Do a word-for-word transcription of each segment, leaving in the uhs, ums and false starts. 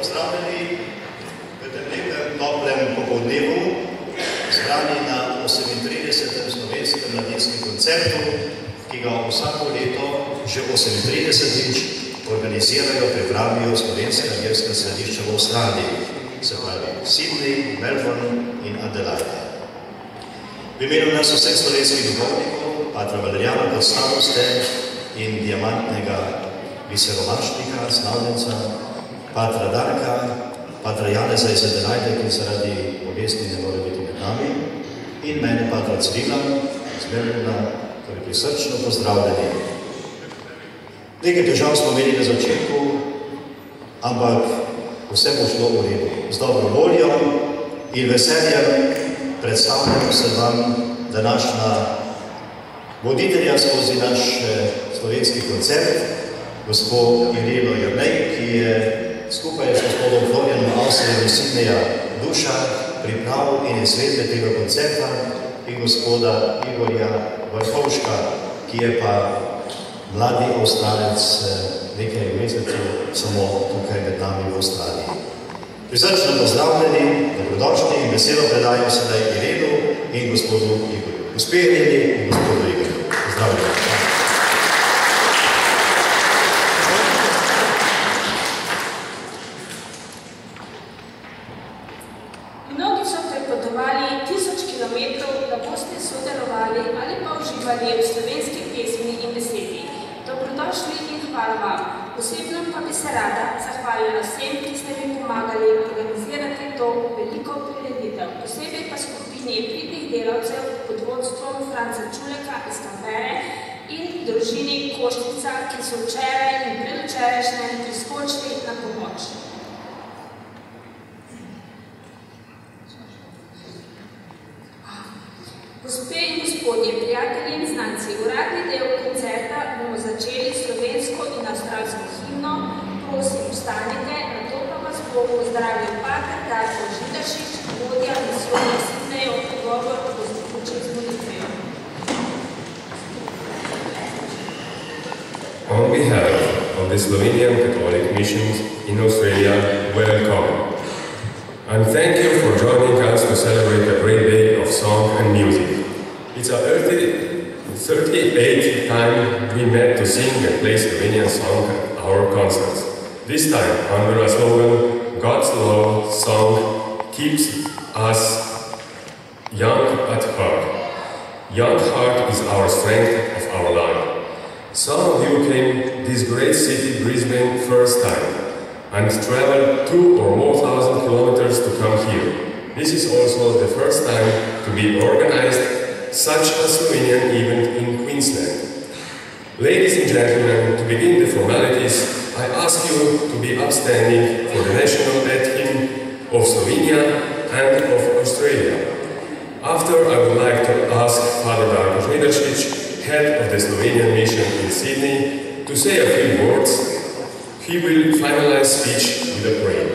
pozdravljeni v tem lepem, toplem popoldnevu, zbrani na osemintridesetem slovenskem mladinskem koncertu, ki ga vsako leto, že osemintridesetič, organizirajo, pripravijo slovenska verska središča v Avstraliji, se pravi Sydney, Melbourne in Adelaide. V imenu nas vseh slovenskih duhovnikov, patra Valerijana Podstaroste in diamantnega viseromašnika, slavljenca, patra Darka, patra Janeza iz Adelaide, ki zaradi bolesti ne more biti med nami, in mene, patra Cirila, iz Melbourna, torej prisrčno pozdravljeni. Nekaj težav smo imeli na začetku, ampak vse bo šlo v redu. Z dobro voljo in veseljem predstavljamo se vam današnja voditelja skozi naš slovenski koncert, gospod Irino Jernej, ki je skupaj s gospodom Florianom Avstrijem iz Sydneyja duša priprav in izvedbe tega koncerta, in gospoda Igorja Vrhovška, ki je pa mladi Avstralec nekaj mesecev samo tukaj med nami v Avstraliji. Prisrčno pozdravljeni, dobrodošli in veselo predajem sedaj Irinu in gospodu Igorju. Gospe Irini in gospodu Igorju. Pozdravljeni. Mnogi so prepotovali tisoč kilometrov, da boste sodelovali ali pa uživali v slovenski pesmi in besedi. Dobrodošli in hvala vam. Osebno pa bi se rada zahvalila vsem, ki ste mi pomagali organizirati to veliko prireditev. Posebej pa skupini pridnih delavcev pod vodstvom Franca Čuleka iz Canberre in družini Koštica, ki so včeraj in predvčerajšnjem priskočili na pomoč. Gospe in gospodje, prijatelji in znanci, uradni del koncerta bomo začeli slovensko in avstralsko himno. Prosim, vstanite, nato pa vas bo pozdravil pater Darko Židašič, vodja misijona Sydneyja, odgovor bo zaključen z molitvijo. On behalf of the Slovenian Catholic Missions in Australia, welcome. And thank you for joining us to celebrate a great day of song and music. It's our thirty-eighth time we met to sing and play Slovenian song at our concerts. This time under a slogan, God's love song keeps us young at heart. Young heart is our strength of our life. Some of you came this great city, Brisbane, first time and traveled two or more thousand kilometers to come here. This is also the first time to be organized such a Slovenian event in Queensland. Ladies and gentlemen, to begin the formalities, I ask you to be upstanding for the national anthem of Slovenia and of Australia. After, I would like to ask Father Darko Židašič, head of the Slovenian mission in Sydney, to say a few words. He will finalize speech with a prayer.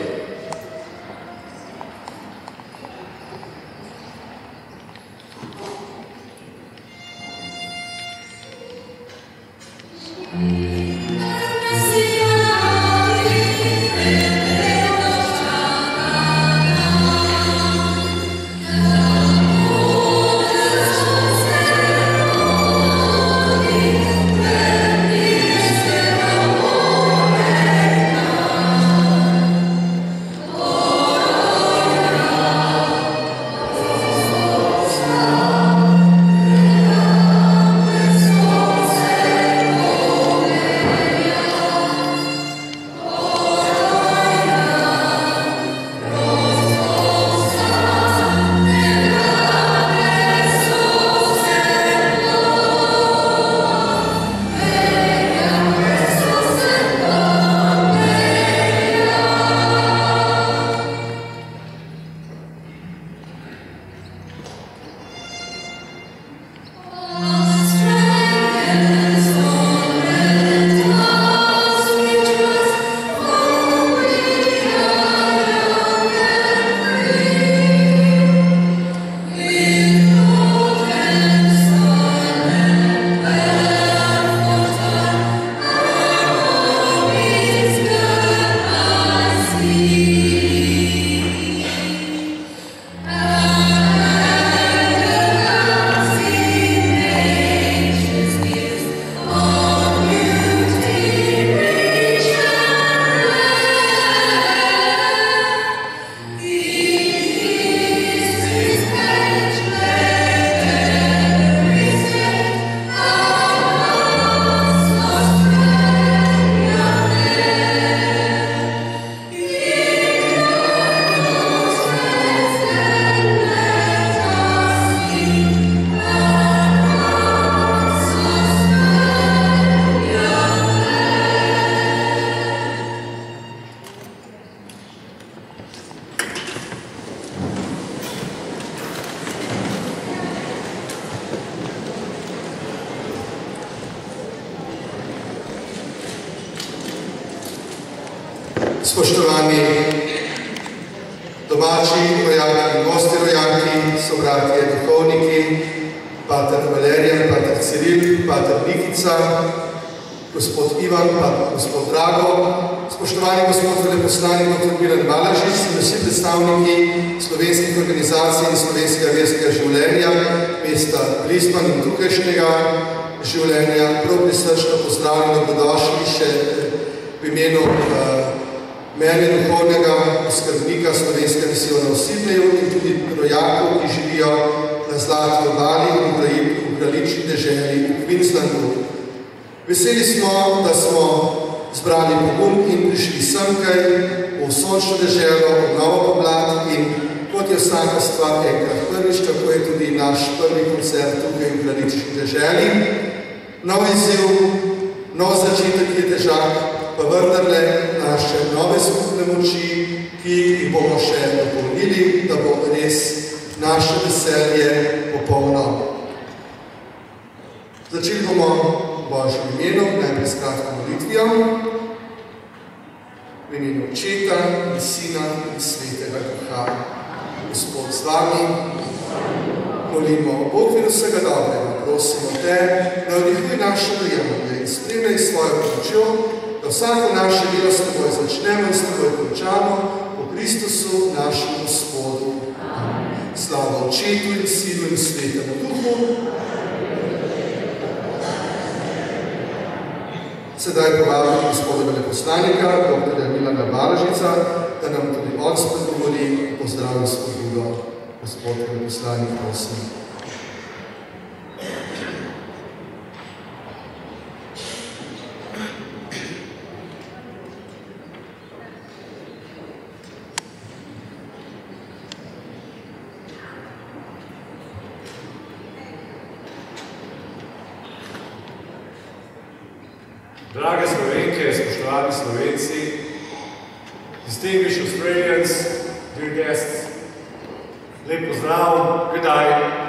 Spoštovani domači rojaki in gosti rojaki, sobratje duhovniki, pater Valerijan, pater Ciril, pater Nikica, gospod Ivan, pater gospod Drago, spoštovani gospod veleposlanik doktor Milan Balažič in vsi predstavniki slovenskih organizacij in slovenskega verskega življenja, mesta Listman in tukajšnjega življenja, prav prisrčno pozdravljeno, dobrodošli še v imenu uh, mene duhovnega skrbnika slovenske misijone v Sidneju in tudi rojakov, ki živijo na Zlati obali v kraljični deželi v Queenslandu. Veseli smo, da smo zbrali pogum in prišli semkaj v sončno deželo, v novo pomlad in kot je vsaka stvar enkrat prvič, tako je tudi naš prvi koncert tukaj v kraljični deželi. Nov izziv, nov začetek je težak, pa vendarle naše nove skupne moči, ki jih bomo še dopolnili, da bo res naše veselje popolno. Začeli bomo Božjim imenom, najprej s kratko molitvijo. V imenu Očeta in Sina in Svetega Duha. Gospod z vami, molimo Bog vir vsega dobrega, prosimo te, da vdihuj naše dojemanje in spremljaj svojo pomočjo, da vsako naše delo s teboj začnemo in s teboj končamo po Kristusu, našem Gospodu. Slava Očetu in Sinu in Svetemu Duhu. Sedaj povabim gospoda veleposlanika, doktorja Milana Balažica, da nam tudi on spregovori pozdrav in spodbudo. Gospod veleposlanik, prosim. Drage Slovenke, spoštovani Slovenci, distinguished Australians, dear guests, lep pozdrav, kdaj.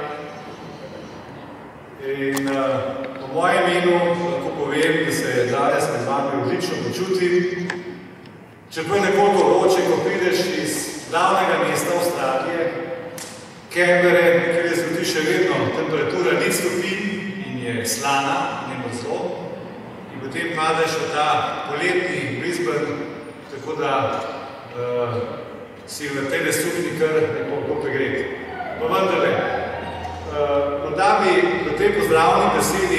In uh, po mojem imenu lahko povem, da se je danes med vami odlično počutim. Čeprav nekoliko vroče, ko prideš iz glavnega mesta Avstralije, Canberre, kjer je zgodi še vedno temperatura nič stopinj in je slana, ne mrzlo. Potem padeš v ta poletni Brisbane, tako da uh, si v tele sukni kar nekoliko pregreti. Pa vendarle, uh, morda bi v tej pozdravni besedi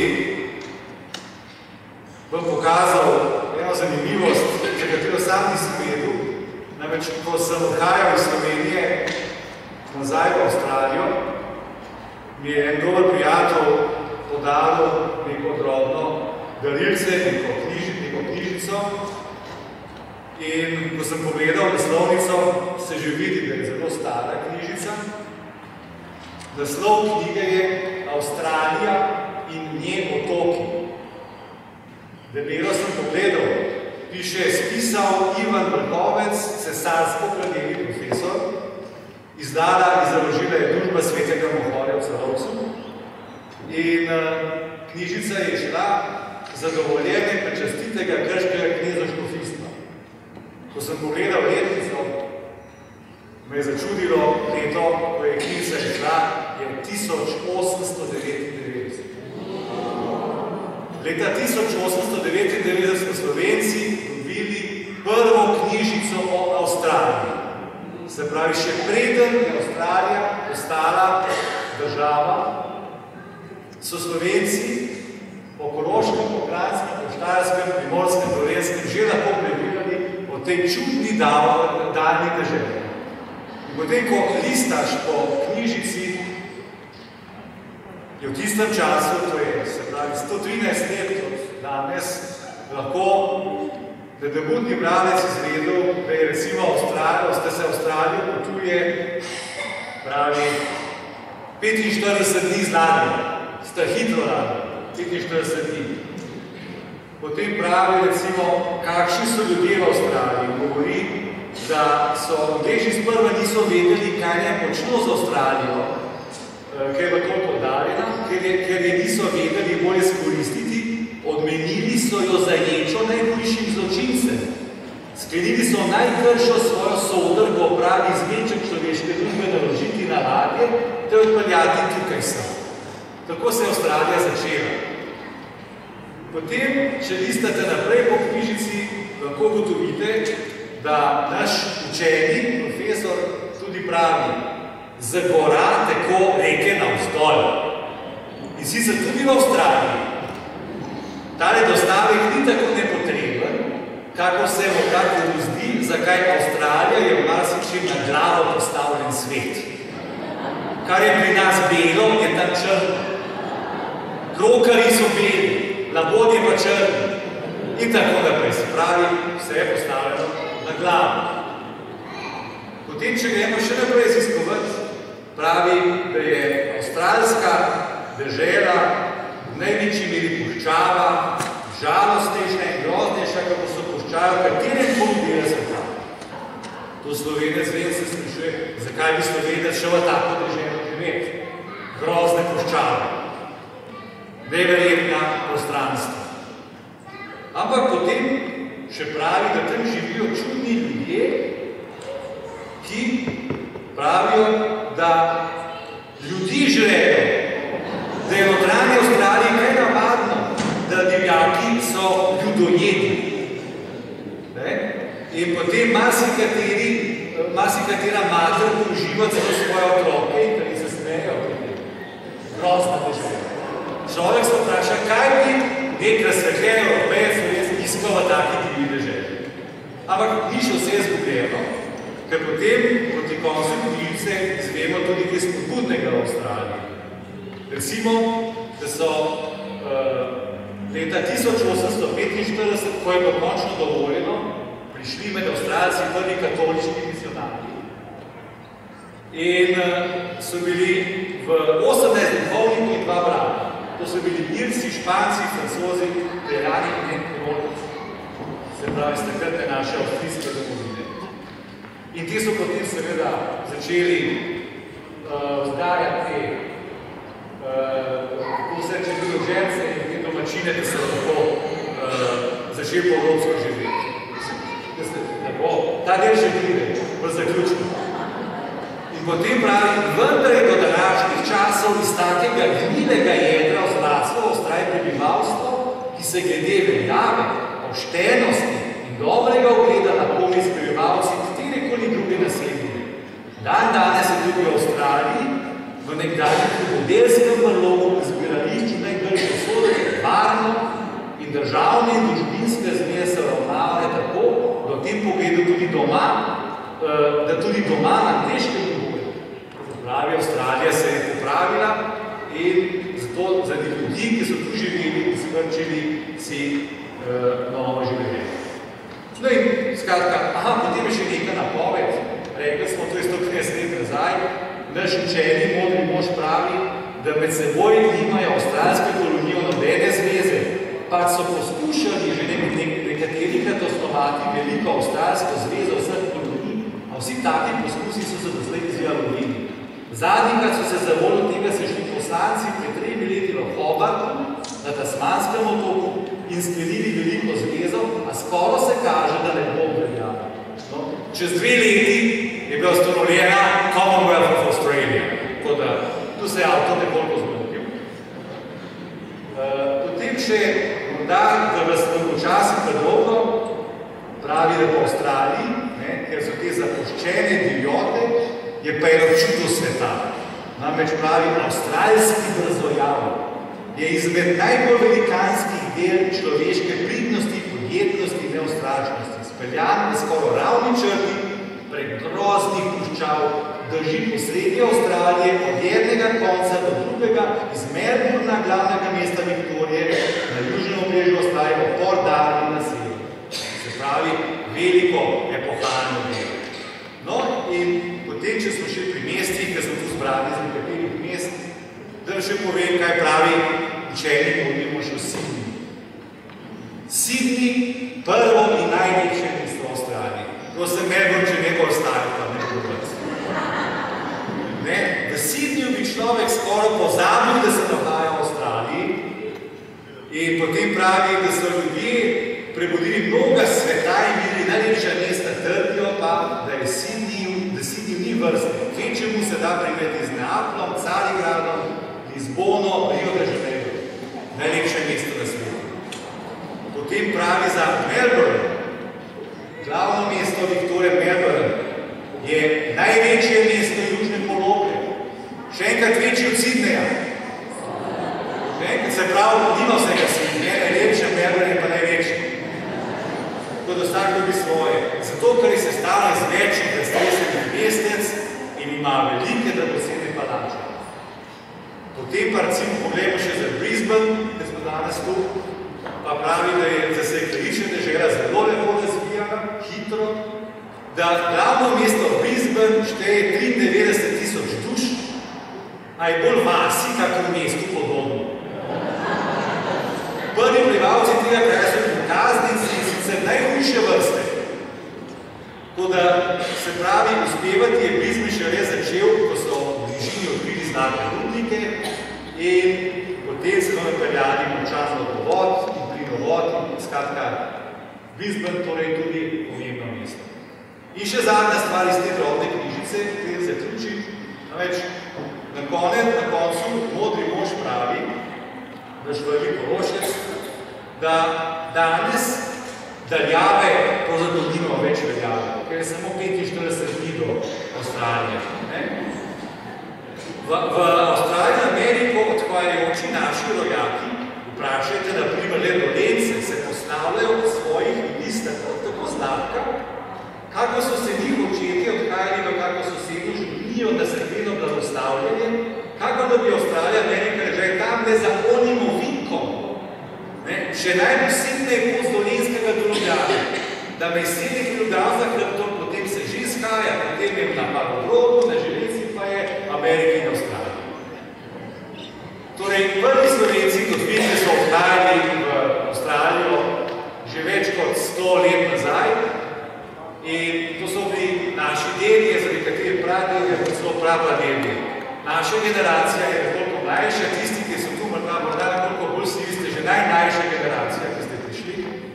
vam pokazal eno zanimivost, za katero sam nisem vedel. Namreč, ko sem odhajal iz Slovenije nazaj v Avstralijo, mi je en dober prijatelj podaril neko drobno darilce, neko, knjiž, neko knjižico in ko sem pogledal naslovnico, se že vidi, da je zelo stara knjižica. Naslov knjige je Avstralija in nje otoki. Debelo sem pogledal, piše spisal Ivan Vrhovec, cesarsko-kraljevni profesor, izdala in založila je družba Svetega Mohorja v Celovcu in uh, knjižica je šla zadovoljenje prečastitega grškega kneza škofijstva. Ko sem pogledal letnico, me je začudilo leto, ko je knjižica šla, je tisoč osemsto devetindevetdeset. Leta tisoč osemsto devetindevetdeset smo Slovenci dobili prvo knjižico o Avstraliji. Se pravi, še preden je Avstralija postala država, so Slovenci po Koroškem, po Kranjskem, po Štajerskem, Primorskem, Dolenjskem že lahko prebirali o tej čudni daljni deželi. In potem, ko listaš po knjižici, je v tistem času, to je se pravi sto trinajst let od danes, lahko nedobudni bralec izvedel, da je recimo Avstralijo, da se Avstralijo potuje, pravi, petinštirideset dni z ladjo, sta hitro ladjo. petinštirideset dni. Potem pravi, recimo, kakšni so ljudje v Avstraliji. Govori, da so ljudje že sprva niso vedeli, kaj ne počno z Avstralijo, ker je to podarjena, ker je, ker je niso vedeli bolje skoristiti, odmenili so jo za ječo najboljšim zločincem. Sklenili so najkršo svojo sodrgo pravi izmeček človeške družbe naložiti na ladje, te odpeljati tukaj sem. Tako se je Avstralija začela. Potem, če listate naprej po knjižici, lahko ugotovite, da naš učenik, profesor, tudi pravi, z gora tako reke navzdol. In sicer tudi v Avstraliji. Tale dostavek ni tako nepotreben, kako se mu kako zdi, zakaj Avstralija je v marsičem na glavo postavljen svet. Kar je pri nas belo, je tam črno. Krokari so beli, labodje pa črni. In tako naprej se pravi, vse je postavljeno na glavo. Potem, če gremo še naprej raziskovati, pravi, da je avstralska dežela v največji meri puščava, žalostnejša in groznejša, kako so puščave v katerem poludela sveta. To Slovenec vem se sprašuje, zakaj bi Slovenec šel v tako deželo živeti. Grozne puščave. Neverjetna prostranstva. Ampak potem še pravi, da tam živijo čudni ljudje, ki pravijo, da ljudi žrejo, da je notranje Avstralije kaj navadno, da divjaki so ljudojedi. In potem marsikatera mater uživa celo svoje otroke in da se smejo. Grozna dežela. Človek se vpraša, kaj bi nek razsvetljen Evropejec iskal v taki divji deželi. Ampak ni še vse izgubljeno, ker potem proti koncu knjižice izvemo tudi kaj spodbudnega v Avstraliji. Recimo, da so uh, leta tisoč osemsto petinštirideset, ko je bilo končno dovoljeno, prišli med Avstralci prvi katoliški misionarji. In uh, so bili v osemnajst duhovnikov in dva brata. To so bili Irci, Španci, Francozi, Italijani in Nemci. Se pravi, iz takratne naše avstrijske domovine. In ti so potem seveda začeli uh, vzgajati te uh, vse če bilo žence in te domačine, da so lahko uh, začeli po evropsko živeti. Ta del še pride v zaključku. In potem pravi, vendar je do današnjih časov iz takega gnilega jedra vzraslo ostraj prebivalstvo, ki se glede veljave, poštenosti in dobrega ugleda napomi s prebivalci katerekoli druge naselbine. Dan danes je tudi v Avstraliji, v nekdanjem ljubodelskem vrlogu izbirališču najboljše sode, varno in državne in družbinske zmeje se ravnavane tako, da v tem pogledu tudi doma, da tudi doma na angleškem dovolj. Pravi, Avstralija se je popravila in zato zaradi ljudi, ki so tu živeli, izvrčili si uh, novo življenje. No in skratka, aha, potem je še nekaj napoved. Rekli smo, to je sto trideset let nazaj, naš učeni modri mož pravi, da med seboj nimajo avstralske kolonije nobene zveze, pa so poskušali že nekaterikrat osnovati veliko avstralsko zvezo vseh kolonij, a vsi taki poskusi so se doslej izjalovili. Zadnjikrat so se za voljo tega sešli poslanci pred tremi leti v Hobartu na Tasmanskem otoku in sklenili veliko zvezo, a skoro se kaže, da ne bo veljalo. No, čez dve leti je bila ustanovljena Commonwealth of Australia, tako da tu se je avto nekoliko zgodil. Uh, potem še morda, da vas dolgočasim predolgo, pravi, da po Avstraliji, ne, ker so te zapuščene divjote, je pa eno čudo sveta. Namreč pravi, avstralski brzojav je izmed najbolj velikanskih del človeške pridnosti, podjetnosti in neustrašnosti. Speljan na skoro ravni črti, prek groznih puščav, drži po sredi Avstralije od jednega konca do drugega iz Melbourna, glavnega mesta Viktorije, na južnem obrežju Avstralije, v Port Darwin na severu. Se pravi, veliko epohalno delo. No, in potem, če smo še pri mestih, ker smo tu zbrali z nekaterih mest, da še povem, kaj pravi učeni modlimo še v Sydney. Sydney, prvo in največje mesto v Avstraliji. To se Melbourne že nekaj ostali, pa ne govoriti. Ne? V Sydneyju bi človek skoraj pozabil, da se nahaja v Avstraliji in potem pravi, da so ljudje prebudili mnoga sveta in videli najlepša vrste. Kvečemu se da primerjati z Neaplom, Carigradom, Lizbono, Rio de Janeiro. Najlepše mesto na svetu. Potem pravi za Melbourne. Glavno mesto Victoria Melbourne je največje mesto južne poloble. Še enkrat večji od Sydneya. Še enkrat se pravi, nima vsega Sydneya, najlepše Melbourne je pa največje. Kot vsak dobi svoje. Zato, ker je sestavljen iz večjih raztresenih mestec in ima velike dragocene palače. Potem pa recimo pogledamo še za Brisbane, ki smo danes tu, pa pravi, da je za se krična dežela zelo lepo razvijana, hitro, da glavno mesto Brisbane šteje triindevetdeset tisoč duš, a je bolj vasi, kakor v mestu podobno. Prvi prebivalci tega kraja so pokaznici in sicer najhujše vrste. Tako da se pravi, uspevati je Brisbane še res začel, ko so v bližini odkrili znatne rudnike in potem se bomo napeljali močan vodovod in plinovod in skratka Brisbane torej tudi pomembno mesto. In še zadnja stvar iz te drobne knjižice, ki je zaključiti, namreč na konec, na koncu modri mož pravi, da Švojvi Korošec, da danes daljave, pravzaprav nimamo več daljave, ker je samo petinštirideset dni do Avstralije. Ne? V, v Avstraliji in Ameriko odhvajajoči naši rojaki, vprašajte, da primer le Dolence se postavljajo v svojih listah tako zlatka, kako so se njih očetje odhajali v kako sosedno življenjo, da se vedno blagostavljanje, kako da bi Avstralija Amerika že tam le za onim ovinkom, ne, še najposebneje pot z Dolenskega do Ljubljane, da me sedem kilogramov za hrbtom, potem se že skaja, potem je na parodromu, na železi pa je Amerika in Avstralija. Torej, prvi Slovenci, kot vidite, so odhajali v Avstralijo že več kot sto let nazaj in to so bili naši dedje, zaradi kateri pradedje, kot so prapradedje. Naša generacija je nekoliko mlajša, tisti, ki so tu morda, morda nekoliko bolj si, vi ste že najmlajša generacija, ki ste prišli.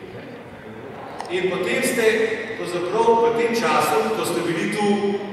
In potem ste, pravzaprav v tem času, ko ste bili tu,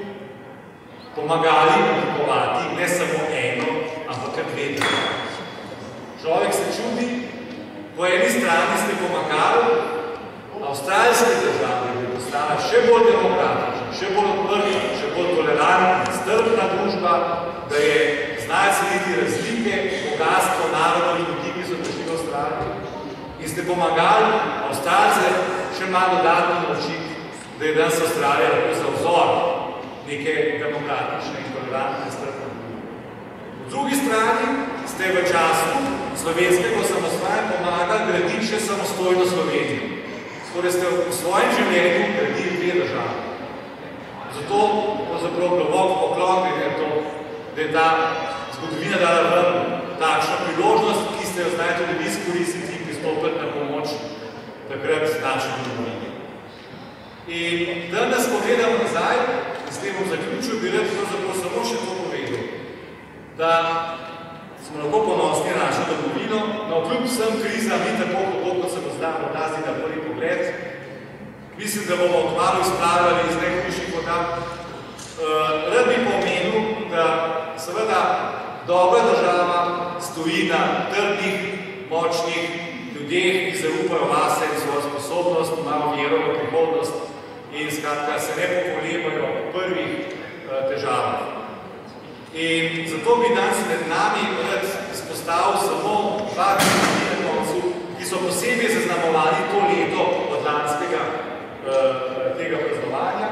pomagali oblikovati ne samo eno, ampak kar dve države. Človek se čudi, po eni strani ste pomagali, avstralske države bi postala še bolj demokratična, še bolj odprta, še bolj tolerantna, strpna družba, da je znajo ceniti razlike, bogatstvo narodov in ljudi, ki so prišli v Avstralijo. In ste pomagali Avstralce še malo dodatno naučiti, da je danes Avstralija lahko za vzor neke demokratične in tolerantne strpne družbe. Po drugi strani ste v času slovenskega osamosvajanja pomagali graditi še samostojno Slovenijo. Torej ste v svojem življenju gradili dve države. Zato pravzaprav globok poklon je to, da je ta zgodovina dala ven takšno priložnost, ki ste jo znali tudi vi izkoristiti in pristopiti na pomoč takrat naši domovini. In danes pogledamo nazaj, in s tem bom zaključil, bi rad pravzaprav samo še to povedal, da smo lahko ponosni na našo domovino, no kljub vsem krizam ni tako hudo, kot se bo zdaj odlazi na prvi pogled. Mislim, da bomo kmalu izplavljali iz najhujših voda. Uh, rad bi pomenil, da seveda dobra država stoji na trdnih, močnih ljudeh, ki zaupajo vase in svojo sposobnost, imajo vero v prihodnost in skratka se ne pokolebajo v prvih uh, težavah. In zato bi danes med nami rad izpostavil samo dva ljudi na koncu, ki so posebej zaznamovali to leto od lanskega uh, tega praznovanja.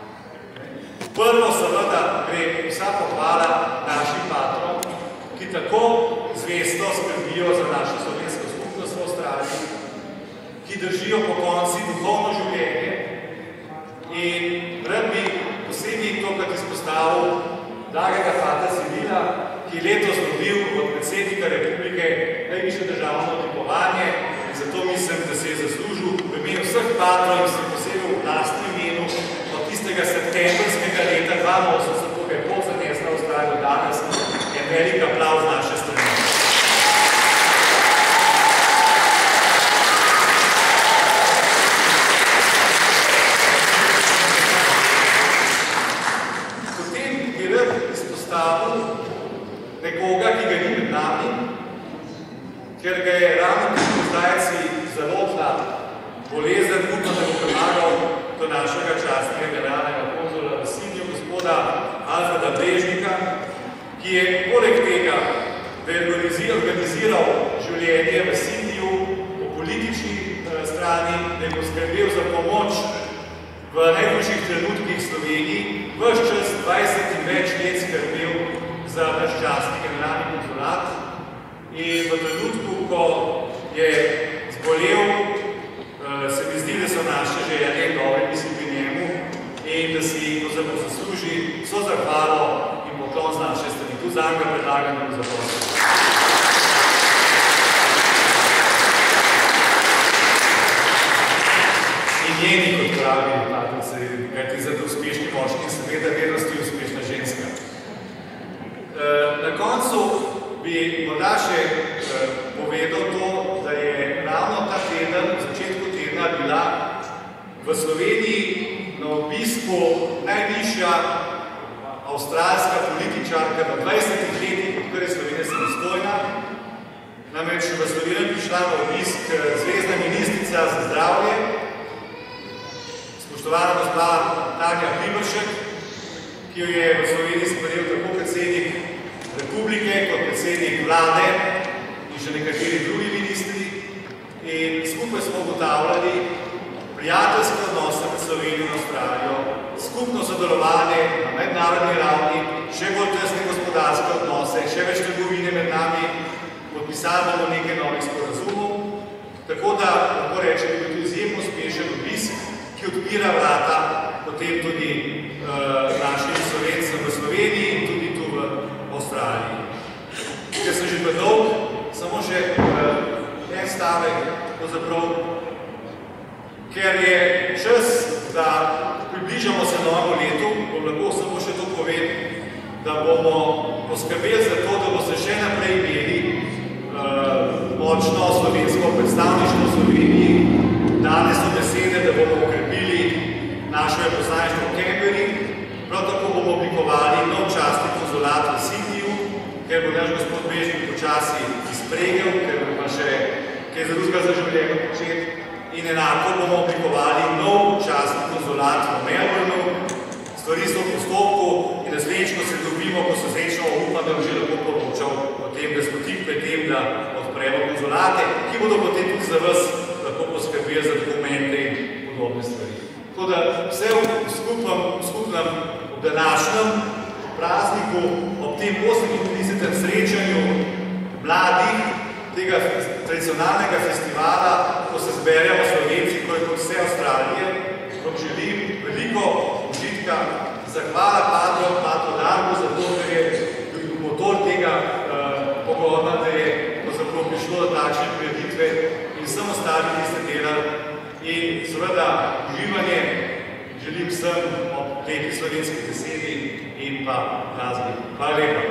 Prvo seveda gre vsa pohvala našim patrom, ki tako zvesto skrbijo za našo slovensko skupnost v Avstraliji, ki držijo po konci duhovno življenje. In rad bi posebej tokrat izpostavil dragega fata Cirila, ki je letos dobil od predsednika republike najvišje državno odlikovanje in zato mislim, da se je zaslužil v imenu vseh patrov in se posebej v lastnem imenu od tistega septembrskega leta dva tisoč osem, ko ga je pot zanesla v Avstralijo danes, je velik aplavz z naše strani. nekoga, ki ga ni med nami, ker ga je ravno tudi zdajci zalotila bolezen, upno, da bo premagal do našega častnega generalnega konzula v Sindiju, gospoda Alfreda Brežnika, ki je poleg tega, da je organiziral življenje v Sindiju po politični strani, da je poskrbel za pomoč v najboljših trenutkih Sloveniji, ves čas dvajset in več let skrbel za naš častni generalni konzulat. In v trenutku, ko je zbolel, se mi zdi, da so naše želje dobre misli pri njemu in da si zasluži vso zahvalo in poklon z naše strani. Tu zanj ga predlagam, da bo zaprosil. In njeni, kot pravi, patrice, kajti za to uspešni moški, seveda vednosti uspešna ženska. Na koncu bi morda še povedal to, da je ravno ta teden, v začetku tedna, bila v Sloveniji na obisku najvišja avstralska političarka na dvajsetih letih, odkar je Slovenija samostojna. Namreč v Slovenijo prišla na obisk zvezna ministrica za zdravje, spoštovana gospa Tanja Hriberšek, ki jo je v Sloveniji sprejel tako predsednik republike kot predsednik vlade in še nekateri drugi ministri. In skupaj smo ugotavljali prijateljske odnose med Slovenijo in Avstralijo, skupno sodelovanje na mednarodni ravni, še bolj tesne gospodarske odnose, še več trgovine med nami, podpisali bomo nekaj novih sporazumov. Tako da lahko rečem, da je to izjemno uspešen obisk, ki odpira vrata potem tudi uh, našim Slovencem v Sloveniji in tudi tu v Avstraliji. Ker sem že predolg, samo še uh, en stavek, pravzaprav, ker je čas, da približamo se novemu letu, bom lahko samo še to povem, da bomo poskrbeli za to, da bo se še naprej imeli uh, močno slovensko predstavništvo v Sloveniji. Danes so besede, da bomo okrepili naše poslaništvo v Canberri, prav tako bomo oblikovali nov častni konzulat v Sydneyju, ker bo naš gospod Brežnik počasi izpregel, ker bo pa še kaj za drugega za življenje početi. In enako bomo oblikovali nov častni konzulat v Melbourneu. Stvari so v postopku in naslednjič, ko se dobimo, ko se srečno upam, da bo že lahko poročal o tem, da smo tik pred tem, da odpremo konzulate, ki bodo potem tudi za vas lahko poskrbeli za dokumente in podobne stvari. Tako da vse v skupnem, skupnem v današnjem prazniku, ob tem osemintridesetem srečanju mladih tega tradicionalnega festivala, ko se zberemo Slovenci, ko je kot vse Avstralije, vam želim veliko užitka, zahvala Patru, Patru Darbu za to, ker je motor tega uh, pogovora, da je pravzaprav prišlo do takšne prireditve in vsem ostali, ki ste delali. In seveda uživanje želim vsem ob lepi slovenski besedi in pa glasbi. Hvala lepa.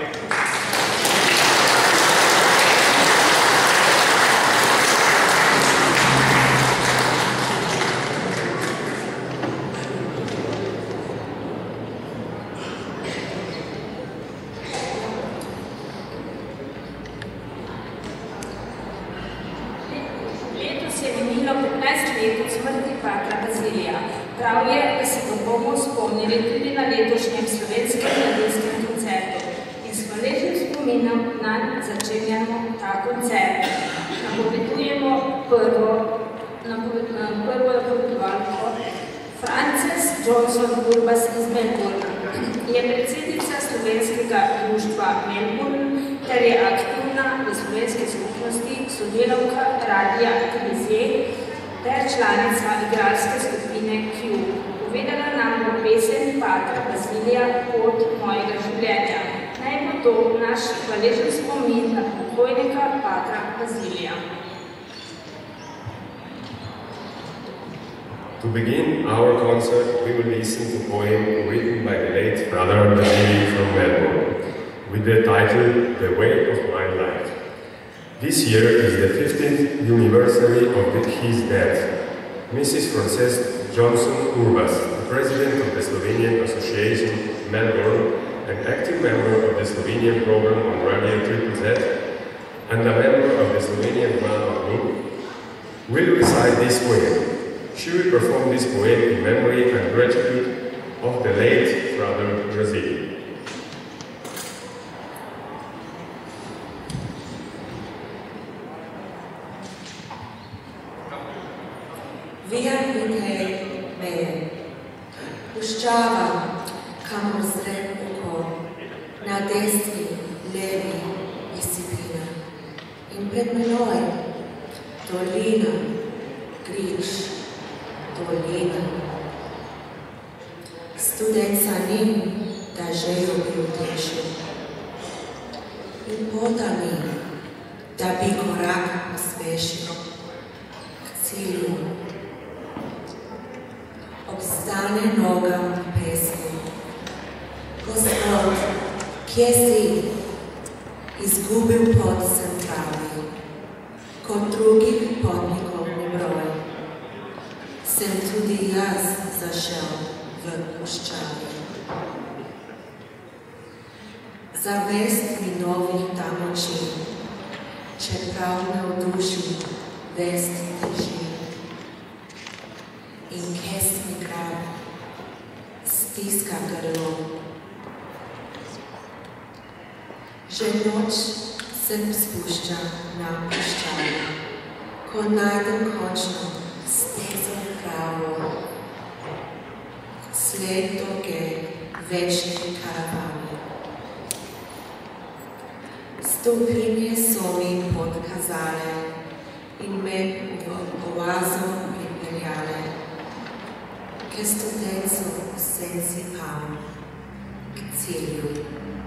Prav je, da se bomo spomnili tudi na letošnjem slovenskem mladinskem koncertu in s hvaležnim spominom nanj začenjamo ta koncert. Napovedujemo prvo napovedovalko. Frances Johnson Urbas iz Melbourna je predsednica slovenskega društva Melbourne ter je aktivna v slovenski skupnosti, sodelavka Radia Televizije ter članica igralske skupine Q. Povedala nam bo pesem Patra Bazilija Pot mojega življenja. Naj bo to naš hvaležen spomin na pokojnega Patra Bazilija. To begin our concert, we will listen to a poem written by the late Brother Basili from Melbourne, with the title The Way of My Life. This year is the fifteenth anniversary of his death. Missus Frances Johnson Urbas, the president of the Slovenian Association Melbourne, an active member of the Slovenian program on Radio Triple Z, and a member of the Slovenian drama group, will recite this poem. She will perform this poem in memory and gratitude of the late Brother Brazil. Via vitae mea, puščava, kamor zre oko, na desni, levi, disciplina. In pred menoj, dolina, grič, dolina. Studenca nim, da željo bi utešil. In pota mi, da bi korak pospešil k cilju. Obstane nogam v pesku. Gospod, kje si? Izgubil pot sem pravi, kot drugih potnikov ni broj. Sem tudi jaz zašel v puščavi. Zavest mi novih tam oči, čeprav me v duši vest teži. In kes mi grab, stiska grlo. Že noč se spušča na puščavi, ko najdem končno stezo pravo, sled dolge večne karavane. Stopinje so mi podkazale in me v oazo pripeljale. Che studenzo sensi pam, k cilju.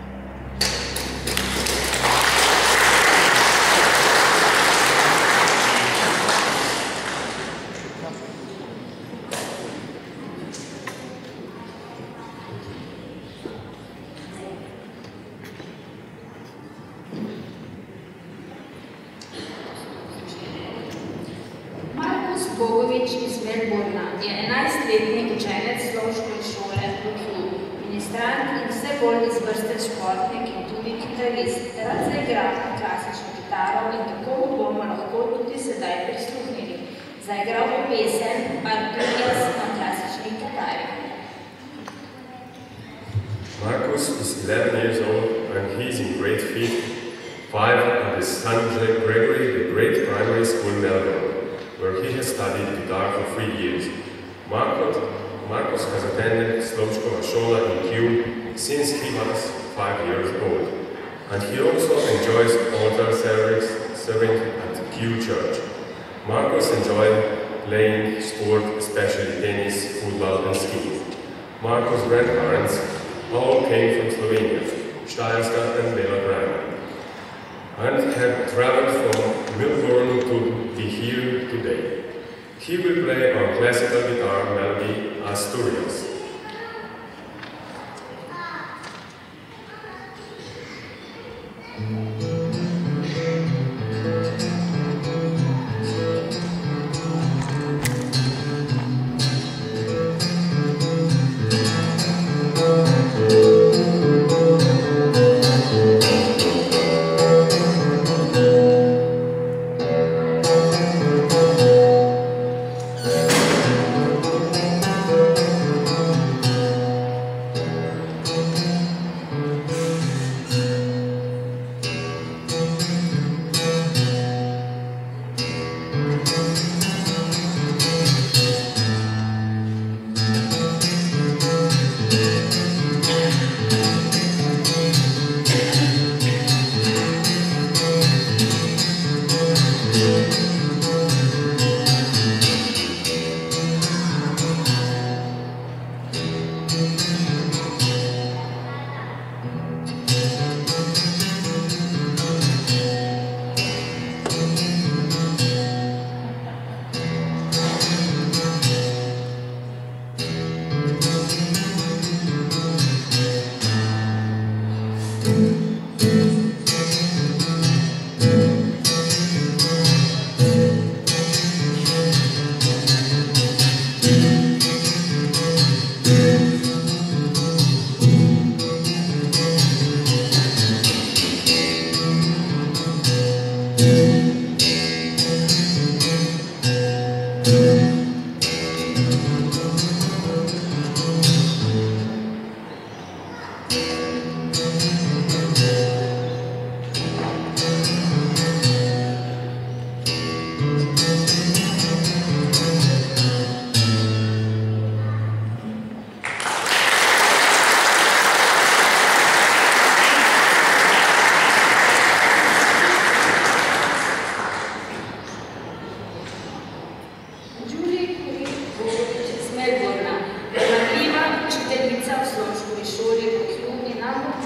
Bogovič iz Melbourna je enajstletni učenec Slovške šole v Klub, ministrant in vse bolj izvrsten športnik in tudi kitarist. Rad zaigra na klasično kitaro in tako bomo lahko tudi sedaj prisluhnili. Zaigral bo pesem Arturias na klasični kitari. Marcus is eleven years old and he is in grade fifth, five at the Saint Gregory, the great primary school in Melbourne, where he has studied guitar for three years. Marcus, Marcus has attended Slovškova šola in Kew since he was five years old, and he also enjoys altar service, serving at Kew Church. Marcus enjoyed playing sport, especially tennis, football and skiing. Marcus' grandparents all came from Slovenia, Štajerska and Bela Crkva, and have traveled from Melbourne to be here today. He will play on classical guitar melody Asturias.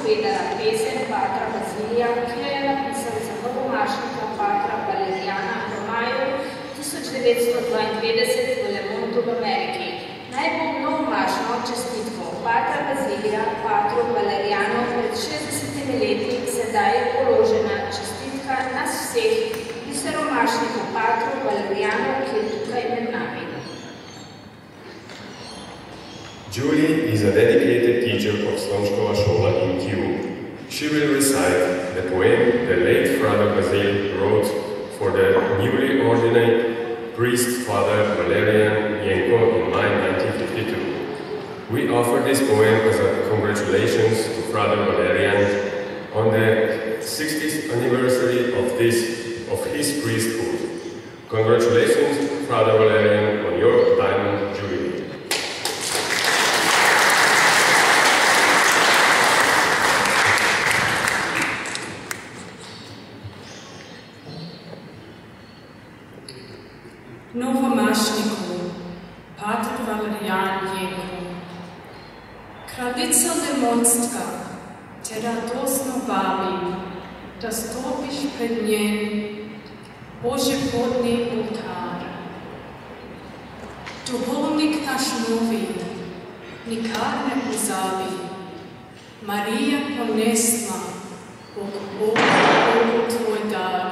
povedala pesem Patra Bazilija, ki jo je napisal za novomašnika Patra Valerijana v maju tisoč devetsto dvaindevetdeset v Lemontu v Ameriki. Naj bo novomašno čestitko Patra Bazilija Patru Valerijanu pred šestdesetimi leti sedaj je položena čestitka nas vseh biseromašniku Patru Valerijanu, ki je tukaj med nami. Julie is a dedicated teacher of Slonskova Šola in Kyiv. She will recite the poem the late Father Basil wrote for the newly ordained priest Father Valerian Yenko in May nineteen fifty-two. We offer this poem as a congratulations to Father Valerian on the sixtieth anniversary of, this, of his priesthood. Congratulations, Father Valerian, on your diamond jubilee. Novomašniku, Pater Valerijan Jenko, kraljico Lemonska te radosno vabim, da stopiš pred njen božjepodni oltar. Duhovnik naš novi, nikar ne pozabi, Marija ponesla Bog Bogu tvoj dar.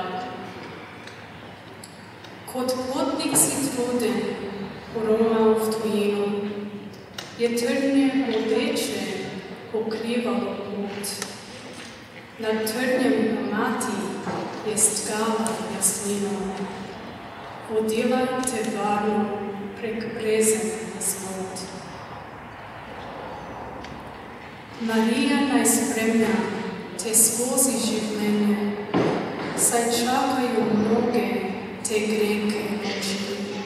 Kot potnik si truden, poromal v tujino, je trdnje odeče pokrivalo pot. Nad trdnjem mati je stkala jasnino, vodila te varno prek brezen razvod. Marija naj spremlja te skozi življenje, saj čakajo mnoge te grenke oči.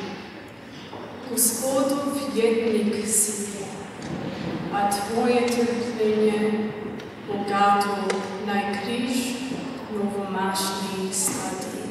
Gospodov jednik si, a tvoje trpljenje bogato naj križ novomašni stati.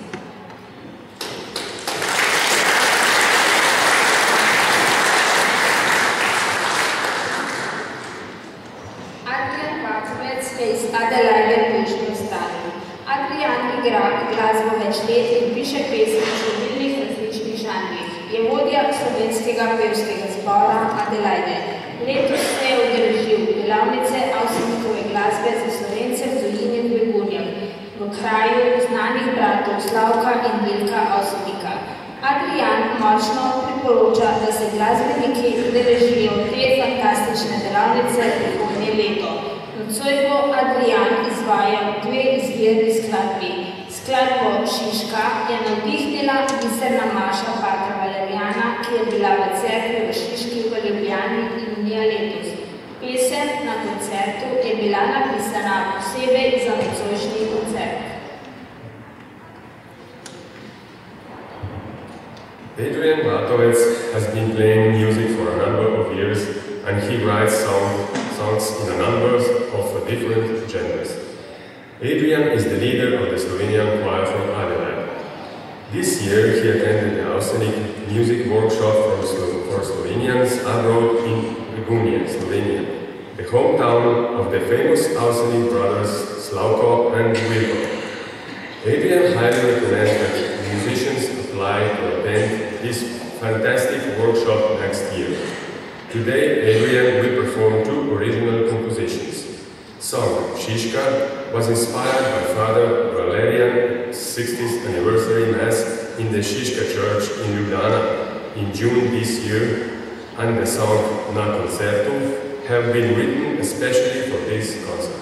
Adrian Vakovec je iz Adelaide v Južni Avstraliji. Adrian igra glasbo več let in piše pesmi v številnih različnih žanrih. Je vodja slovenskega pevskega zbora Adelaide. Letos se je udeležil delavnice Avsenikove glasbe za Slovence v Dolini v Begunjah, v kraju znanih bratov Slavka in Vilka Avsenika. Adrian močno priporoča, da se glasbeniki udeležijo te fantastične delavnice prihodnje leto. Nocoj bo Adrian izvajal dve izvirni skladbi. Skladbo Šiška je navdihnila biserna maša Patra Valerijana, ki je bila v cerkvi v Šiški v Ljubljani junija letos. Pesem na koncertu je bila napisana posebej za nocojšnji koncert. Adrian Vatovec has been playing music for a number of years and he writes song, songs in a number of different genres. Adrian is the leader of the Slovenian choir from Adelaide. This year he attended the Avsenik music workshop for, Slo for Slovenians abroad in Begunje, Slovenia, the hometown of the famous Avsenik brothers Slavko and Vilko. Adrian highly recommends that musicians apply to attend this fantastic workshop next year. Today Adrian will perform two original compositions. Song Šiška was inspired by Father Valerian's sixtieth anniversary Mass in the Šiška Church in Ljubljana in June this year, and the song Na Koncertu have been written especially for this concert.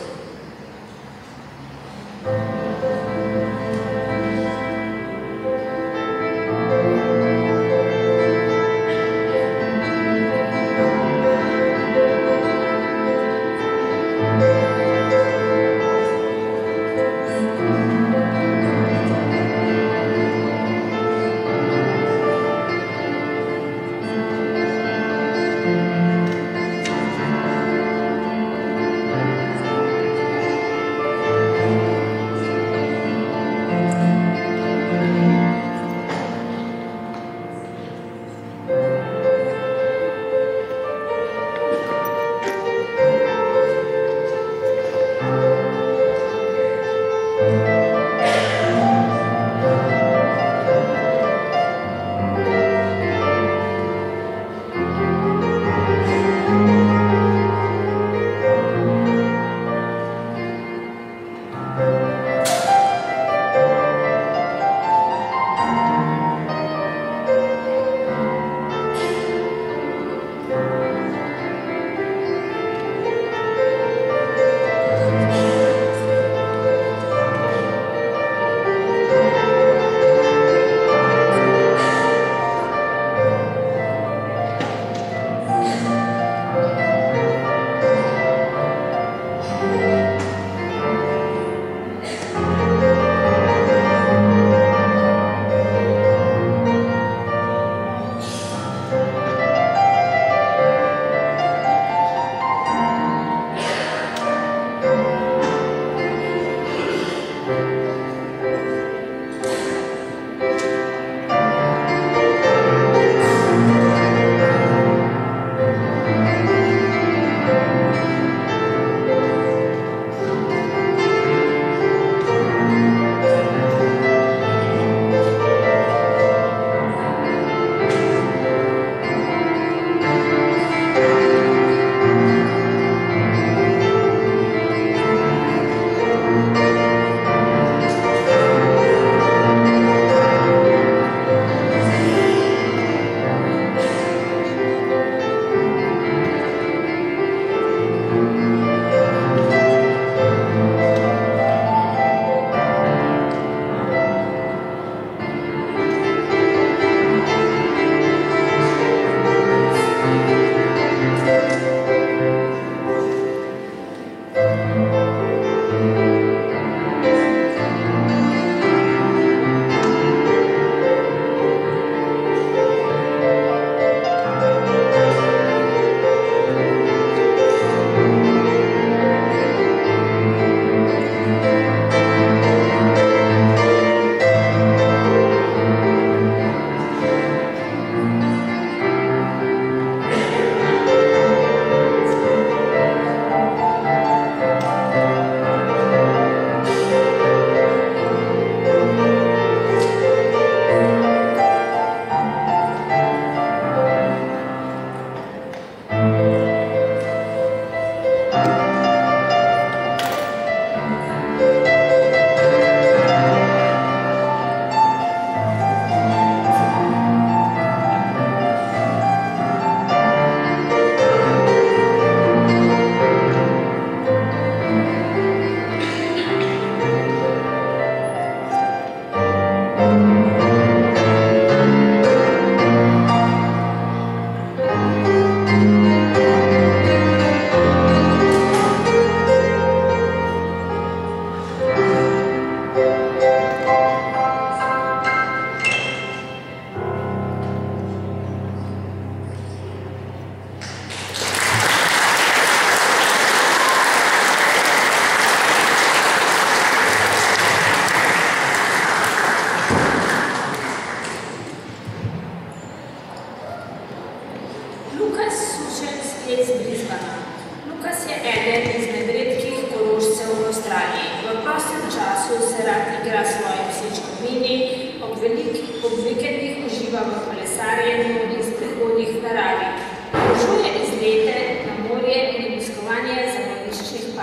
Thank you.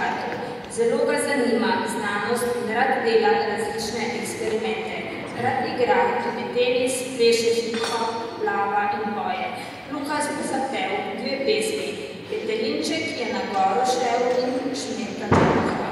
štartu. Zelo ga zanima znanost in rad dela različne eksperimente. Rad igra tudi tenis, pleše hip-hop, plava in boje. Lukas bo zapel dve pesmi. Petelinček je na goro šel in šmeta na duha.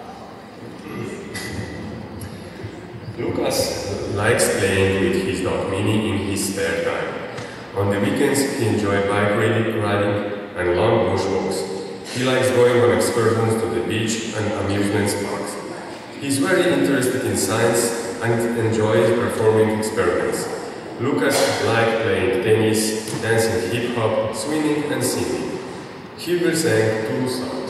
Lukas likes playing with his dog Minnie in his spare time. On the weekends, he enjoys bike riding and long bush walks. He likes going on excursions to the beach and amusement parks. He's very interested in science and enjoys performing experiments. Lukas likes playing tennis, dancing hip-hop, swimming and singing. He will sing two songs.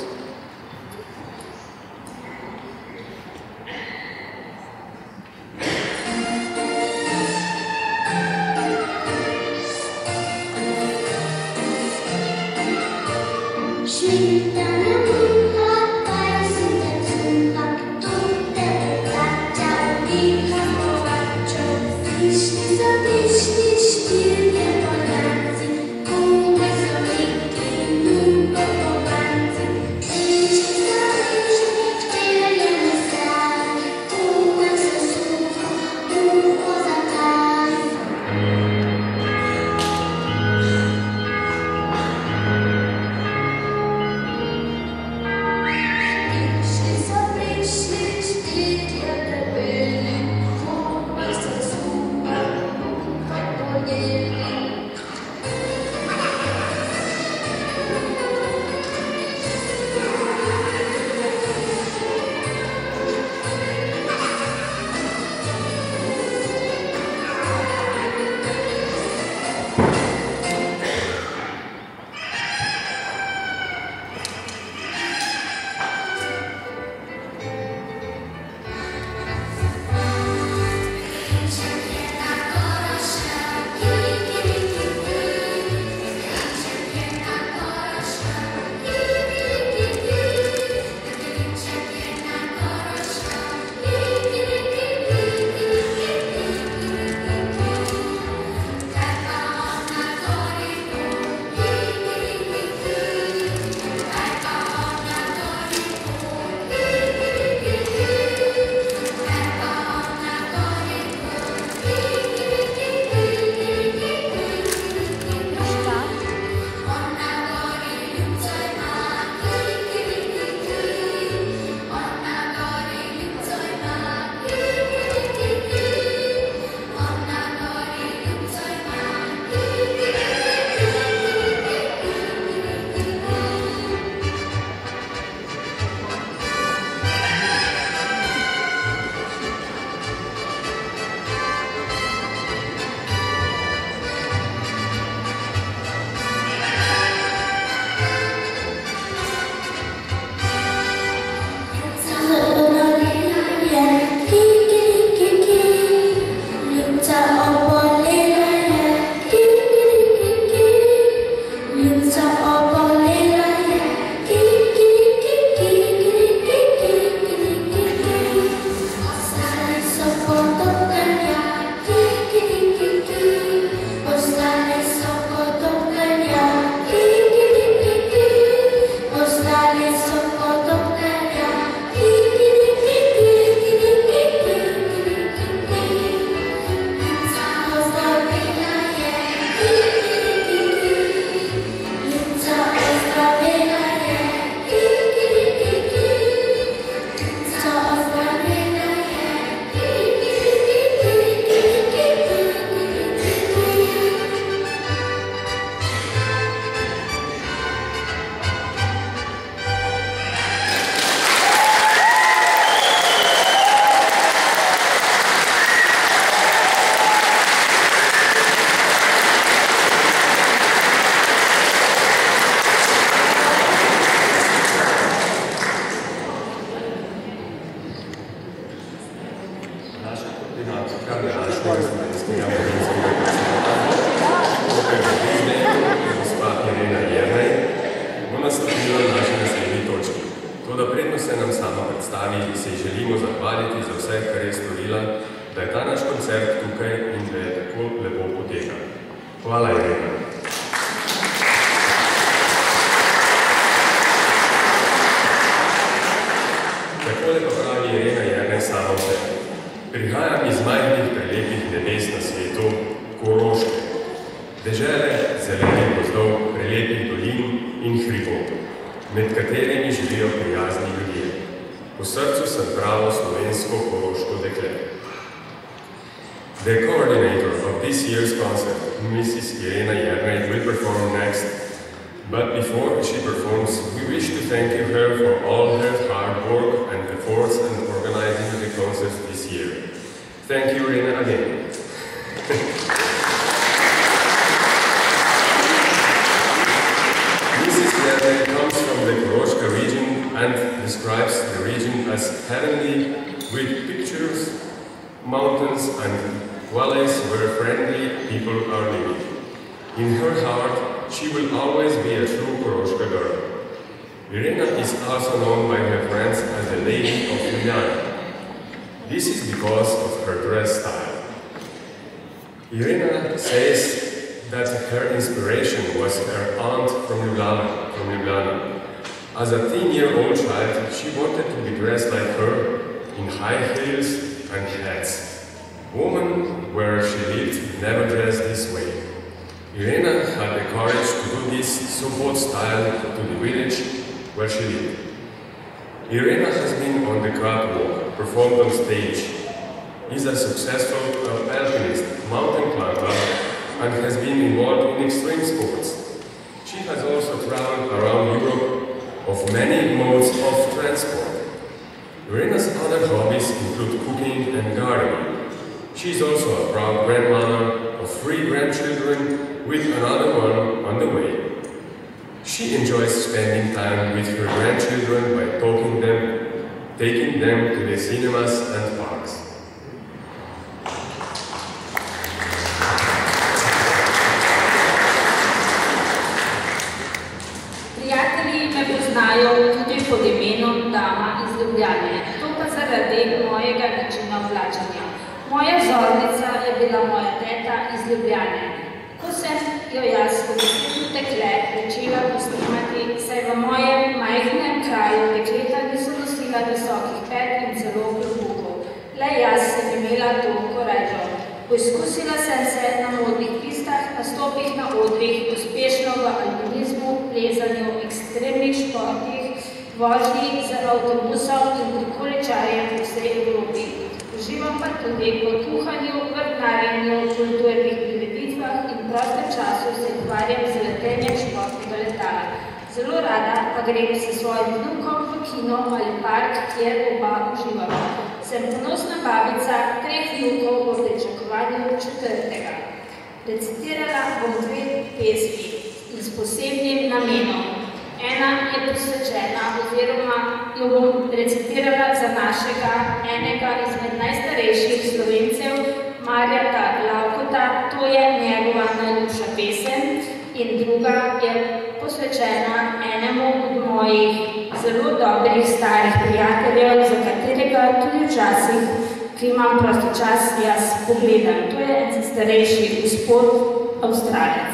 Hvala, Irena. Prihajam iz majhnih prelepih nebes na svetu, Koroške, dežele zelenih gozdov, prelepih dolin in hribov, med katerimi živijo prijazni ljudje. V srcu sem pravo slovensko koroško dekle. The coordinator of this year's concert, Missus Irena Jernej, will perform next, but before she performs, we wish to thank you her for all her hard work and efforts in organizing the concert this year. Thank you, Irena, again. Missus Jernej comes from the Koroška region and describes the region as heavenly, with pictures, mountains and valleys where friendly people are living. In her heart, she will always be a true Koroška girl. Irena is also known by her friends as the Lady of Ljubljana. This is because of her dress style. Irena says that her inspiration was her aunt from Ljubljana. From Ljubljana. As a teen-year-old child, she wanted to be dressed like her, in high heels and hats. Women where she lived never dressed this way. Irena had the courage to do this so-called style to the village where she lived. Irena has been on the catwalk, performed on stage, is a successful alpinist, mountain climber, and has been involved in extreme sports. She has also traveled around Europe of many modes of transport. Irena's other hobbies include cooking and gardening. She is also a proud grandmother of three grandchildren with another one on the way. She enjoys spending time with her grandchildren by talking them, taking them to the cinemas and parks. Prijatelji me poznajo tudi pod imenom Dama iz Ljubljane, to pa zaradi mojega načina oblačenja. Moja vzornica je bila moja teta iz Ljubljane. Ko sem jo jaz kot desetno dekle začela posnemati, saj v mojem majhnem kraju dekleta niso nosila visokih pet in celo klobukov. Le jaz sem imela to korajžo. Poizkusila sem se na modnih pistah, nastopih na odrih, uspešno v alpinizmu, plezanju, ekstremnih športih, vožnji z avtobusom in prikoličarjem po vsej Evropi. Uživam pa tudi v kuhanju, vrtnarjenju, kulturnih prireditvah in prostem času se ukvarjam z letenjem športnega letala. Zelo rada pa grem s svojim vnukom v kino ali park, kjer oba uživamo. Sem ponosna babica treh vnukov v pričakovanju četrtega. Recitirala bom dve pesmi in s posebnim namenom. Ena je posvečena oziroma jo bom recitirala za našega enega izmed najstarejših Slovencev, Marjana Lavkota, to je njegova najljubša pesem, in druga je posvečena enemu od mojih zelo dobrih starih prijateljev, za katerega tudi včasih, ki imam prosti čas, jaz pogledam. To je en starejši gospod Avstralec.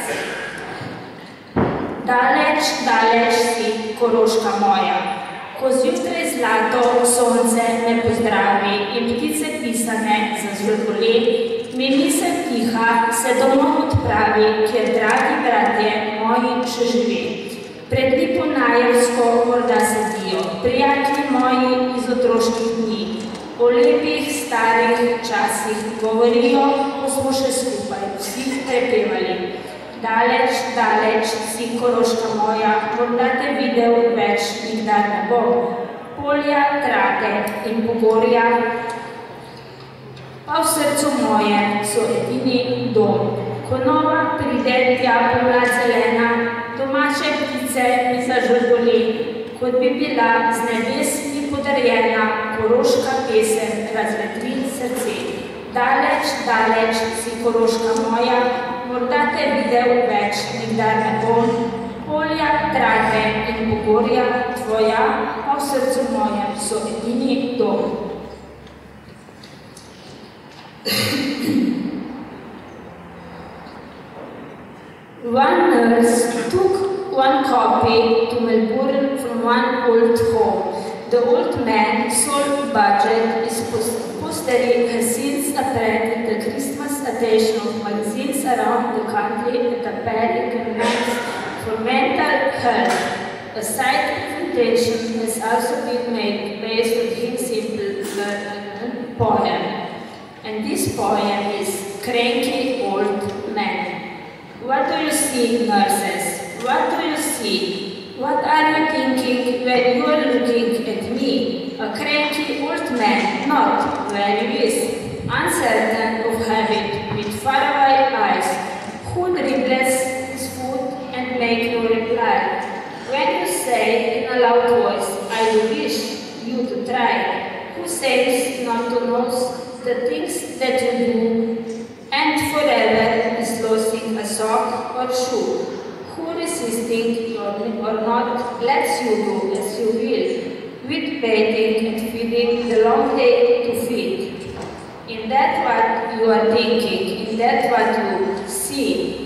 Daleč, daleč si, Koroška moja, ko zjutraj zlato sonce me pozdravi in ptice pisane zazvrgoli, mi misel tiha se domov odpravi, kjer dragi bratje moji še živi. Pred Lipo Najevsko morda sedijo prijatelji moji iz otroških dni, o lepih starih časih govorijo, ko smo še skupaj vsi prepevali. Daleč, daleč si, Koroška moja, morda te videl več nikdar ne bom. Polja, trate in pogorja, pa v srcu moje so edini dom. Ko nova pride tja pomlad zelena, domače ptice mi zažrgoli, kot bi bila z nebes mi podarjena koroška pesem razvetri srce. Daleč, daleč si, Koroška moja, morda te videl več nikdar ne bom. Polja, trate in pogorja tvoja, pa v srcu mojem so edini dom. One nurse took one copy to Melbourne from one old home. The old man's sole budget is post history has since attracted the Christmas attention of magazines around the country and appearing events for mental health. A scientific intention has also been made based on his simple uh, poem. And this poem is Cranky Old Man. What do you see, nurses? What do you see? What are you thinking when you are looking at me? A cranky old man, not where he is, uncertain of habit, with faraway eyes, who dribbles his foot and makes no reply. When you say in a loud voice, I do wish you to try, who says not to know the things that you do, and forever is losing a sock or shoe, who resisting or not lets you do as you will, with bathing and feeding the long day to feed. In that what you are thinking, in that what you see.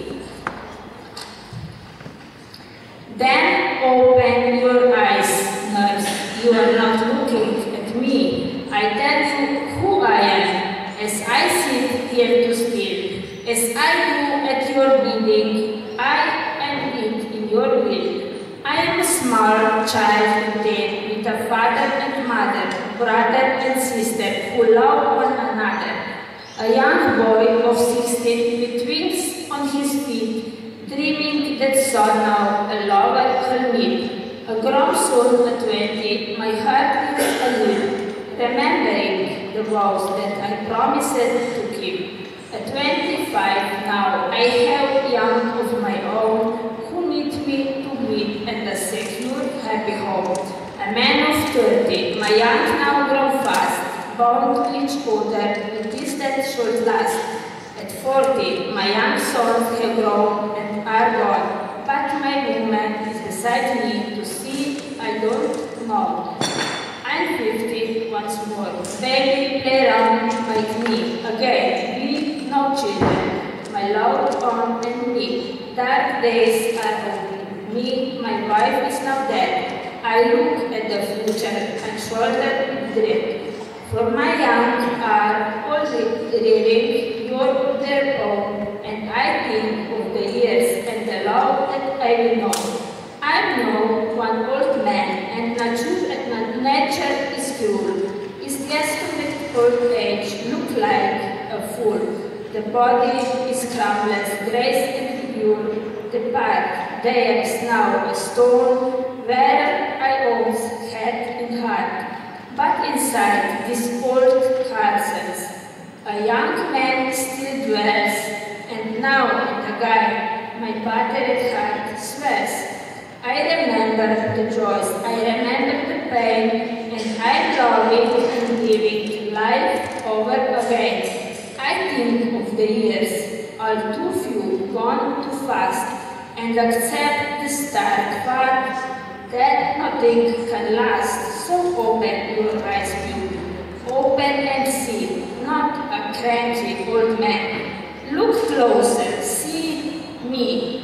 Then open your eyes, nurse. You are not looking at me. I tell you who I am, as I sit here to speak, as I do at your bidding. I am it in your will. I am a small child indeed, with a father and mother, brother and sister who love one another. A young boy of sixteen with wings on his feet, dreaming that somehow a lover will meet. A grown soul at twenty, my heart is alone, remembering the vows that I promised to keep. At twenty-five now, I have young of my own who need me to meet and a secure, happy home. A man of thirty, my young now grown fast, bound to each other with this that should last. At forty, my young sons have grown and are gone, but my woman is beside me to see I don't know. I'm fifty once more. Baby, play around like me. Again, we no children. My loved one and me. Dark days are over. Me, my wife is now dead. I look at the future and shoulder with dread. For my young are all rearing your their own, and I think of the years and the love that I will know. I know one old man, and nature, and nature is cruel. His guesstimate old age look like a fool. The body is crumbless, grace and pure. The part there is now a stone where I once had in heart. But inside this old castles, a young man still dwells, and now the guy, my battered heart, swears. I remember the joys, I remember the pain, and I love it and living life over again. I think of the years, all too few, gone too fast, and accept the stark fact that nothing can last. So open your eyes, beauty. Open and see, not a cranky old man. Look closer, see me.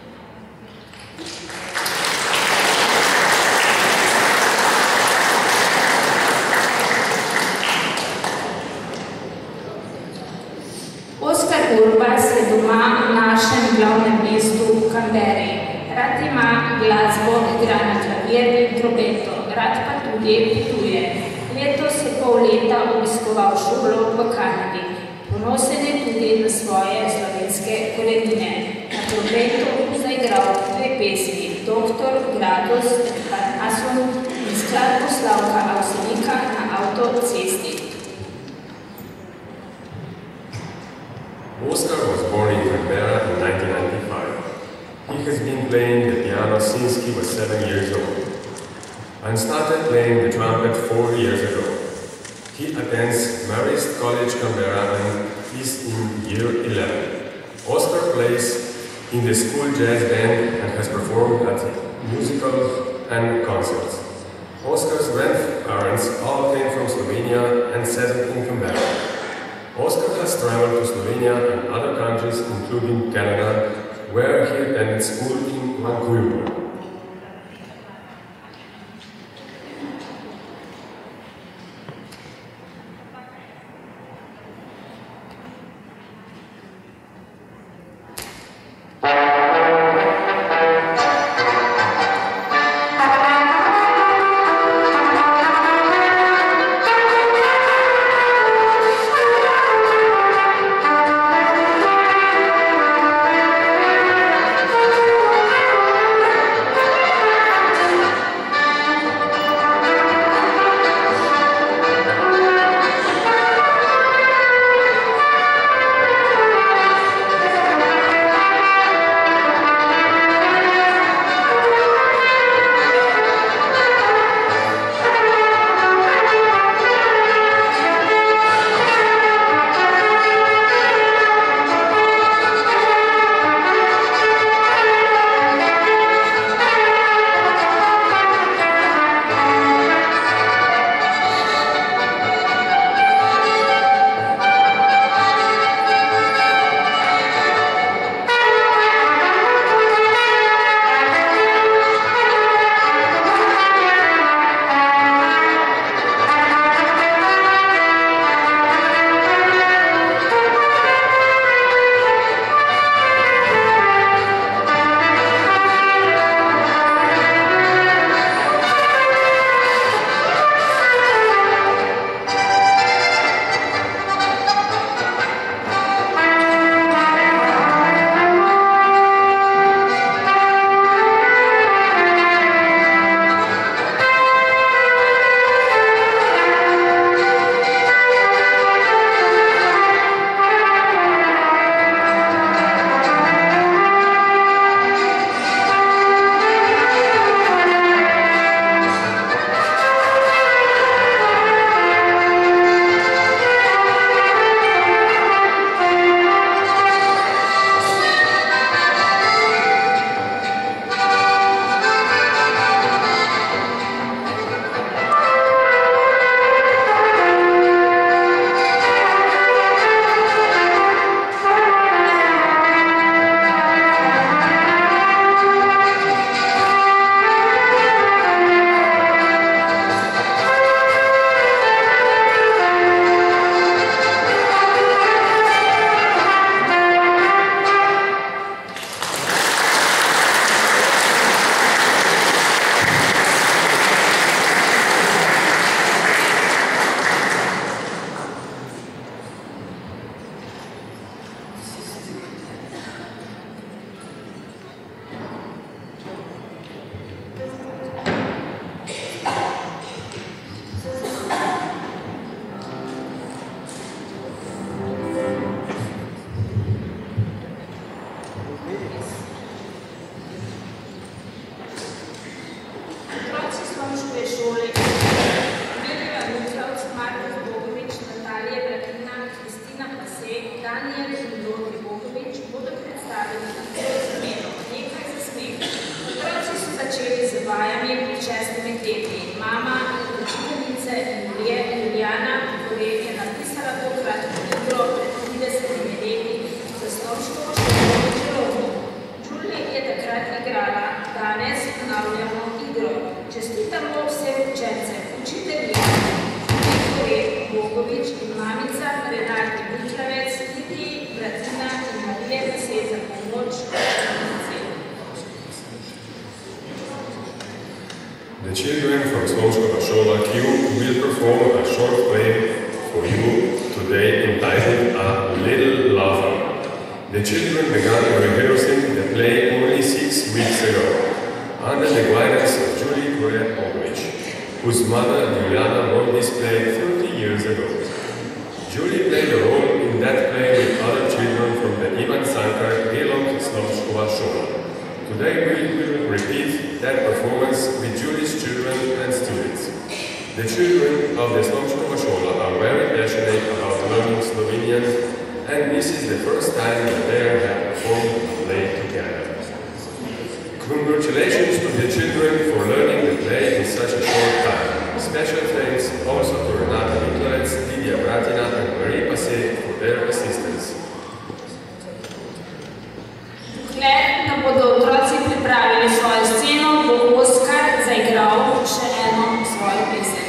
Oskar Urbas je doma v našem glavnem mestu v Canberri. Rad ima glasbo, igra na klavir in trompeto, rad pa tudi potuje. Letos je pol leta obiskoval šolo v Kanadi. Ponosen je tudi na svoje slovenske korenine. Na trompetu zaigral dve pesmi, Doktor Gradus in Parnason in skladbo Slavka Avsenika Na avtocesti. Oskar was born in Canberra in nineteen ninety-five. He has been playing the piano since he was seven years old and started playing the trumpet four years ago. He attends Marist College, Canberra and is in year eleven. Oskar plays in the school jazz band and has performed at musicals and concerts. Oskar's grandparents all came from Slovenia and settled in Canberra. Oskar has traveled to Slovenia and other countries, including Canada, where he attended school in Vancouver. Osnovškova šola Q will perform a short play for you today entitled A Little Lover. The children began rehearsing the play only six weeks ago, under the guidance of Julie Korea-Aldrich, whose mother Juliana wrote this play thirty years ago. Julie played a role in that play with other children from the Ivan Sankar Gelok Osnovškova Škola. Today we will repeat that performance with Julie's children and students. The children of the Osnovškova Škola are very passionate about learning Slovenian, and this is the first time that they have performed a play together. Congratulations to the children for learning the play in such a short time. Special thanks also to Renata Nikolac, Lidia Bratina and Marie Passe for their assistance. Dokler nam bodo otroci pripravili svojo sceno, bo Oskar zaigral še eno svojo pesem.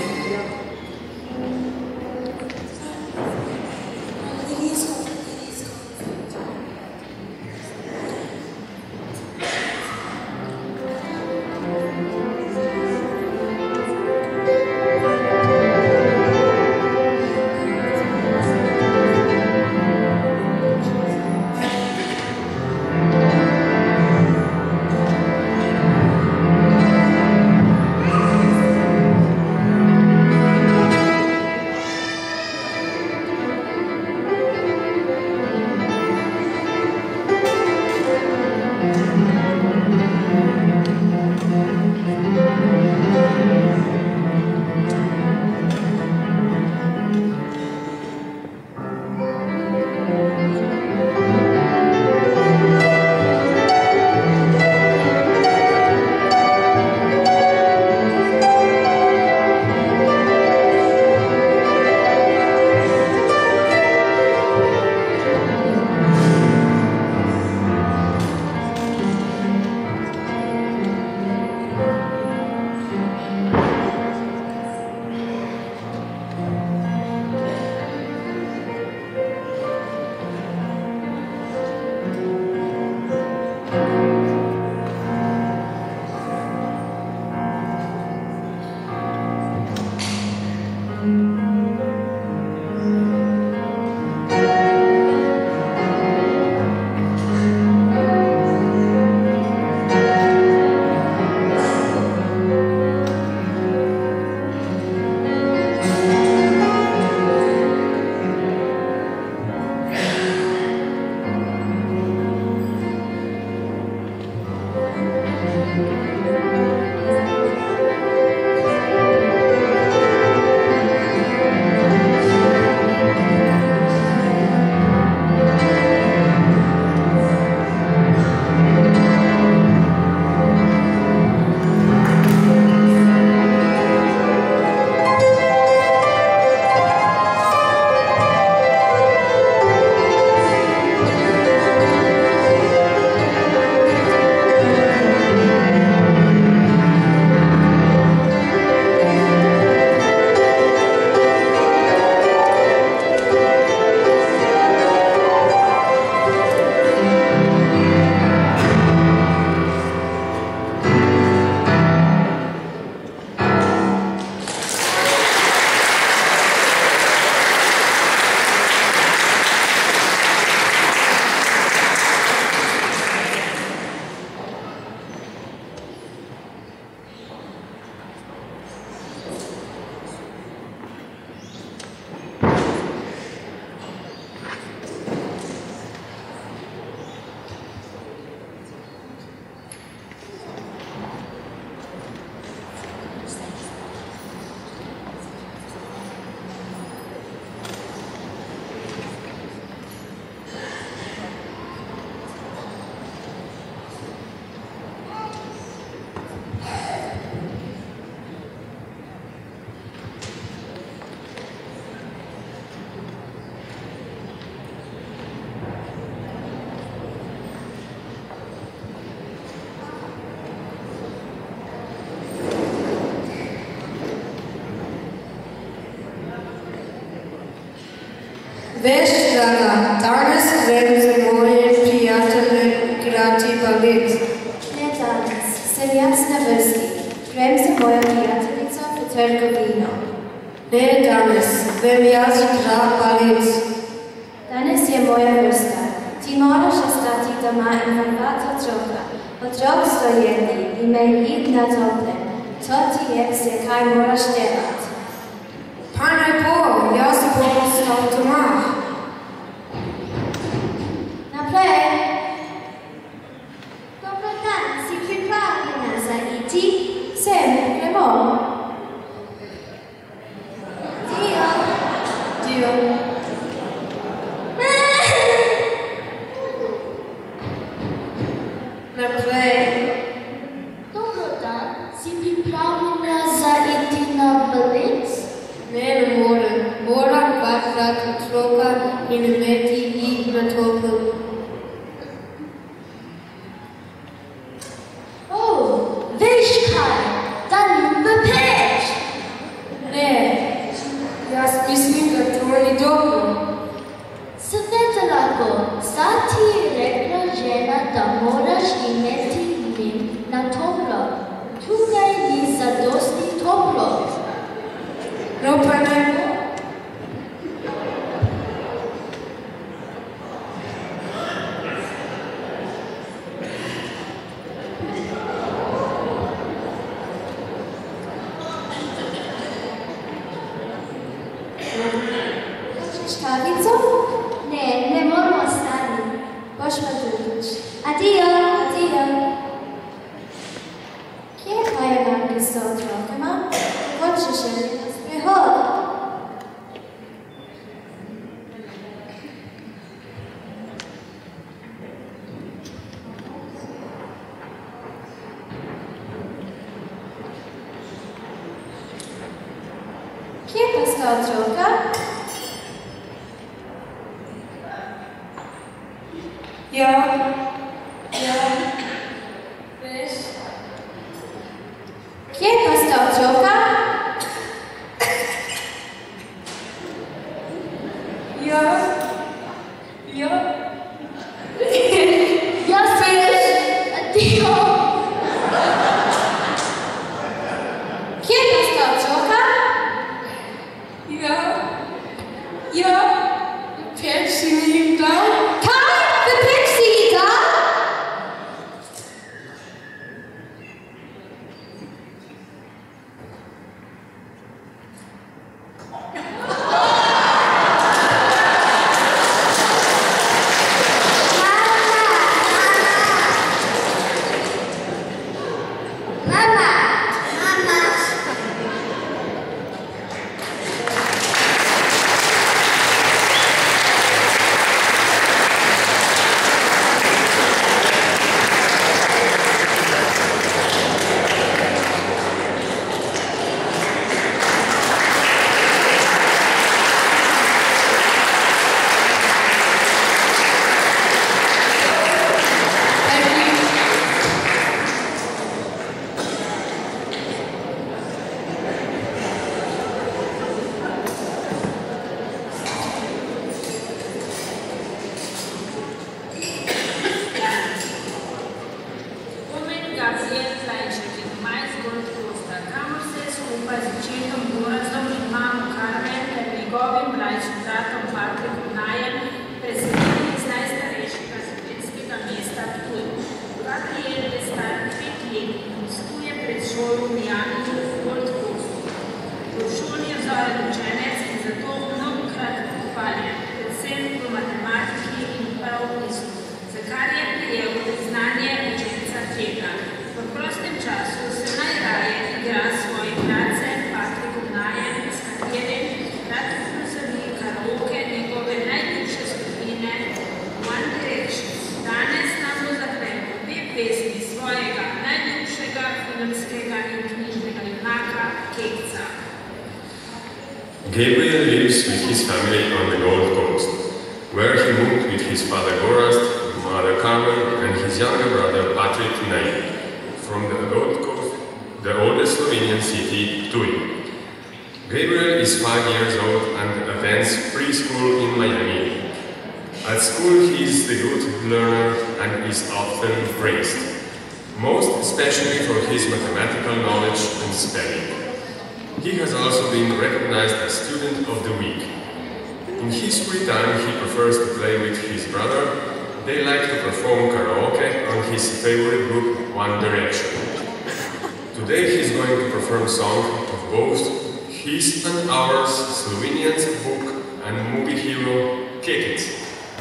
Veš, draga, danes grem za moje prijatelje igrati balet. Ne danes, sem jaz na vrsti. Grem za mojo prijateljico tvrgovino. Ne danes, vem jaz igra balet. Danes je moja vrsta. Ti moraš ostati doma in varvati otroka. Otrok stojedni, imej id na toplem. To ti je vse, kaj moraš delati. Pa naj bo, jaz bom ostal doma. Naprej. Dobro dan, si pripravljena za iti? Sem, gremo. Dio. Dio. Naprej. Dobro dan, si pripravljena za iti na balet? Ne, ne morem. Moram varčati otroka in imeti jih na toplem. Oh, veš kaj, dan v peč. Ne, jaz mislim, da to ni dobro. Seveda lahko, sta ti rekla žena, da moraš imeti lim na toplo. Tukaj ni zadosti toplo. No pa ne bo. Hočeš kavico? Ne, ne moramo ostati. Boš pa drugič. Adijo, adijo. Kje je tvoja mamka s otrokama? Hočeš šeli na sprehod? Kje pa sta otroka? Ja, ja, veš. Kje pa sta otroka? Ja, ja. Jaz veš, adijo. Kje pa sta otroka? Ja, ja. Peč si mi jim dal. Kaj? V peč si ji dal? Mama! Mama! Gabriel lives with his family on the Gold Coast, where he moved with his father Gorazd, mother Carmen, and his younger brother Patrick Naim, from the Gold Coast, the oldest Slovenian city, Ptuj. Gabriel is five years old and attends preschool in Miami. At school he is the good learner and is often praised, most especially for his mathematical knowledge and spelling. He has also been recognized as Student of the Week. In his free time, he prefers to play with his brother. They like to perform karaoke on his favorite group, One Direction. Today he's going to perform a song of both his and ours, Slovenian's book and movie hero, Kekic.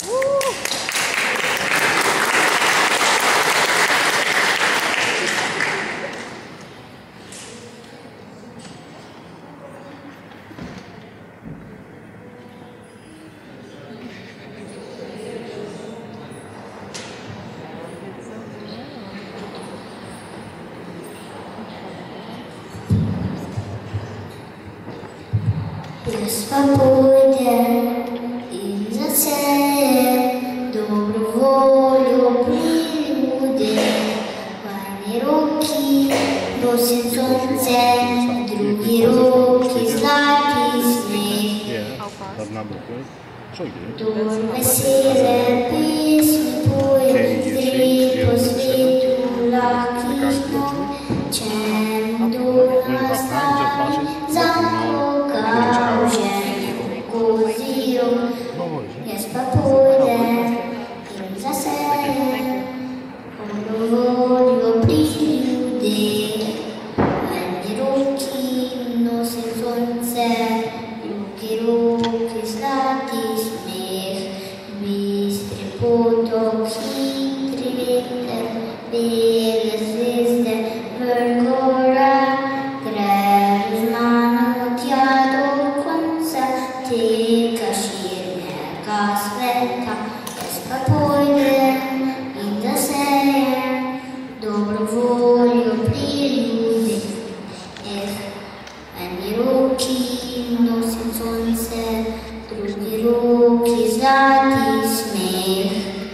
Jaz pa pojdem in zasejem dobro voljo pri ljudeh. V eni roki nosim sonce, v drugi roki zlati smeh. Kdor vesele pesmi poje, gre po svetu lahkih nog. Čem kdor nastavi za Boga v željo kozijo, jaz pa pojdem in zasejem dobro voljo pri ljudeh. V eni roki nosim sonce, v drugi roki zlati smeh. Bistri potok, hitri veter, bele zvezde, vrh gora, grejo z mano tja do konca tega širnega sveta. Jaz pa pojdem in zasejem dobro voljo pri ljudeh. Eh, v eni roki nosim sonce, v drugi roki zlati smeh.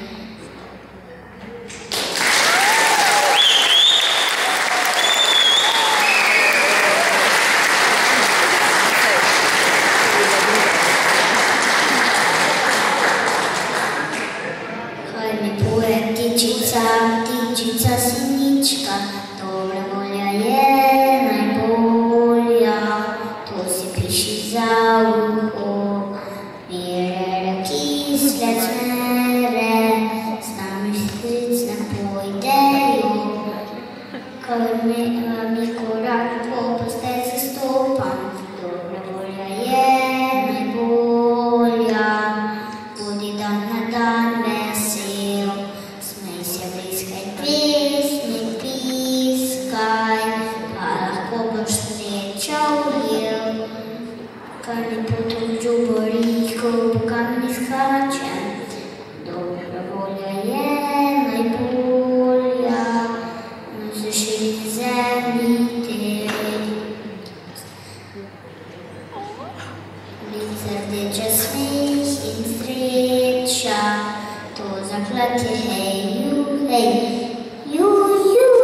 Ptičica sinička, dobra volja je najbolja, to si piši za uho. Mirere kisle cmere, z nami srcne pojdejo, krmeva korak po posteci stopam. Dobra volja je najbolja, bodi dan na dan vesel. Smej se, bliskaj pesmi, piskaj, pa lahko boš sreča ujel. Kar mi potok džuboriko po kamni skačem. Dobra volja je najbolja, na zaširni zemlji tej. Lice rdeče, smeh in sreča, to zaklad je hej, ju, hej, ju, ju, ju.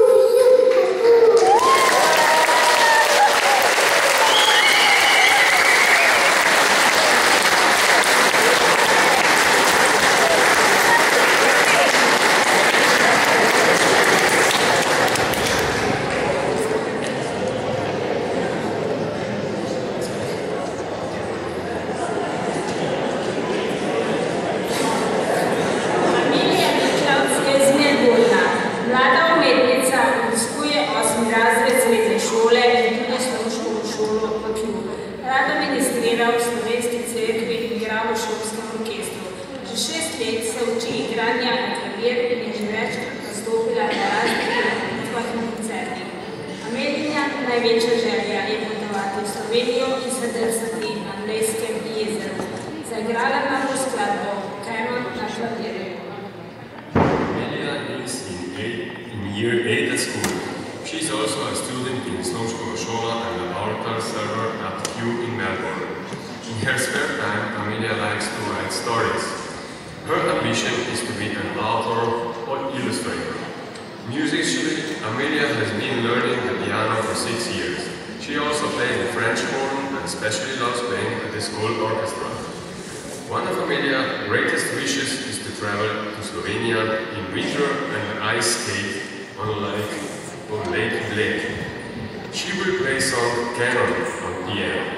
Največja želja je potovati v Slovenijo in se drsati na Blejskem jezeru. Zaigrala nam bo skladbo Canon na klavirju. Amelia is in, eight, in year eight at school. She is also a student in Slovenskega šola and an altar server at Kew in Melbourne. In her spare time, Amelia likes to write stories. Her ambition is to be an author or illustrator. Musically, Amelia has been learning the piano for six years. She also plays the French horn and especially loves playing at the school orchestra. One of Amelia's greatest wishes is to travel to Slovenia in winter and ice skate on Lake, on Lake Bled. She will play song Canon on p m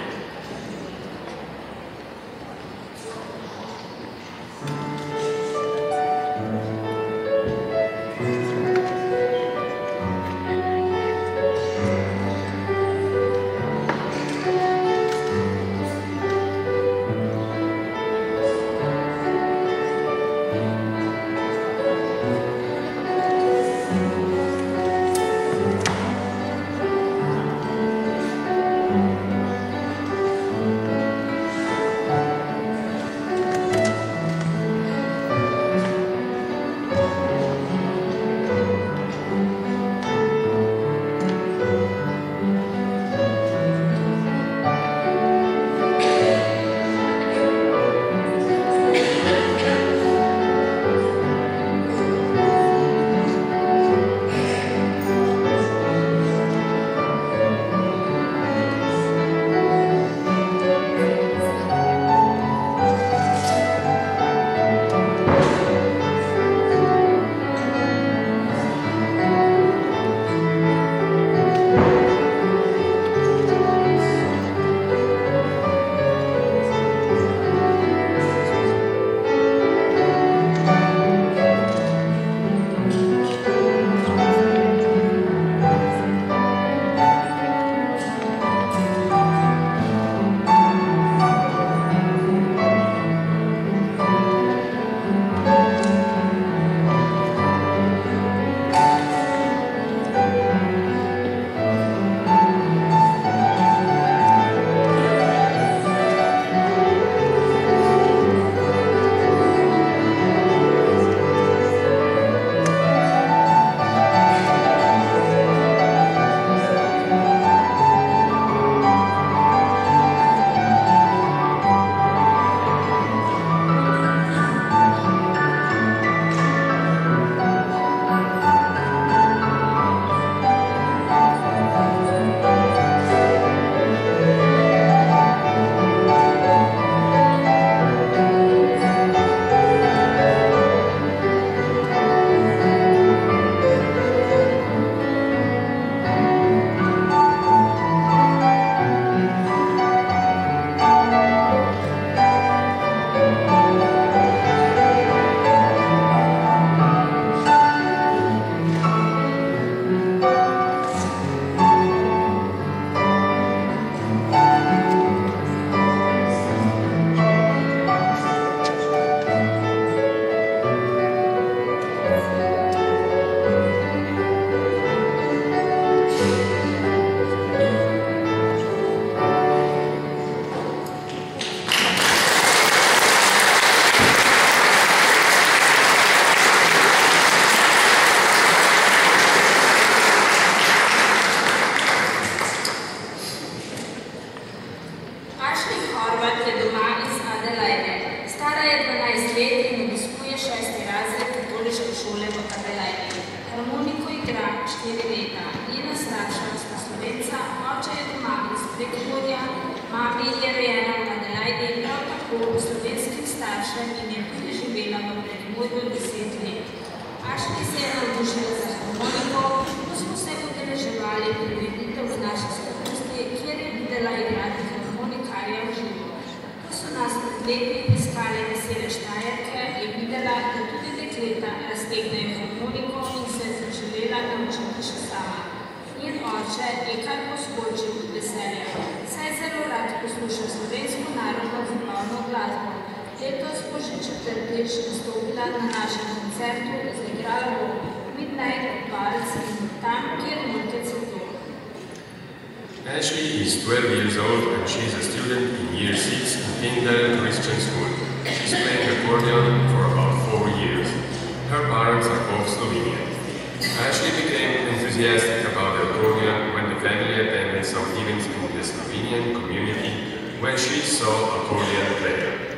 Ashley is twelve years old and she is a student in year six in Tyndale Christian School. She's playing accordion for about four years. Her parents are both Slovenian. Ashley became enthusiastic about the accordion when the family attended some events in the Slovenian community when she saw accordion player.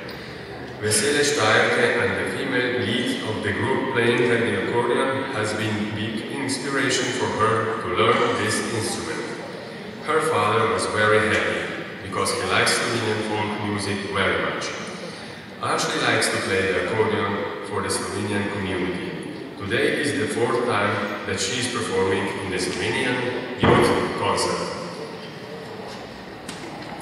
Vesele Štajerke and the female lead of the group playing the accordion has been big inspiration for her to learn this instrument. Her father was very happy because he likes Slovenian folk music very much. Ashley likes to play the accordion for the Slovenian community. Today is the fourth time that she is performing in the Slovenian youth concert.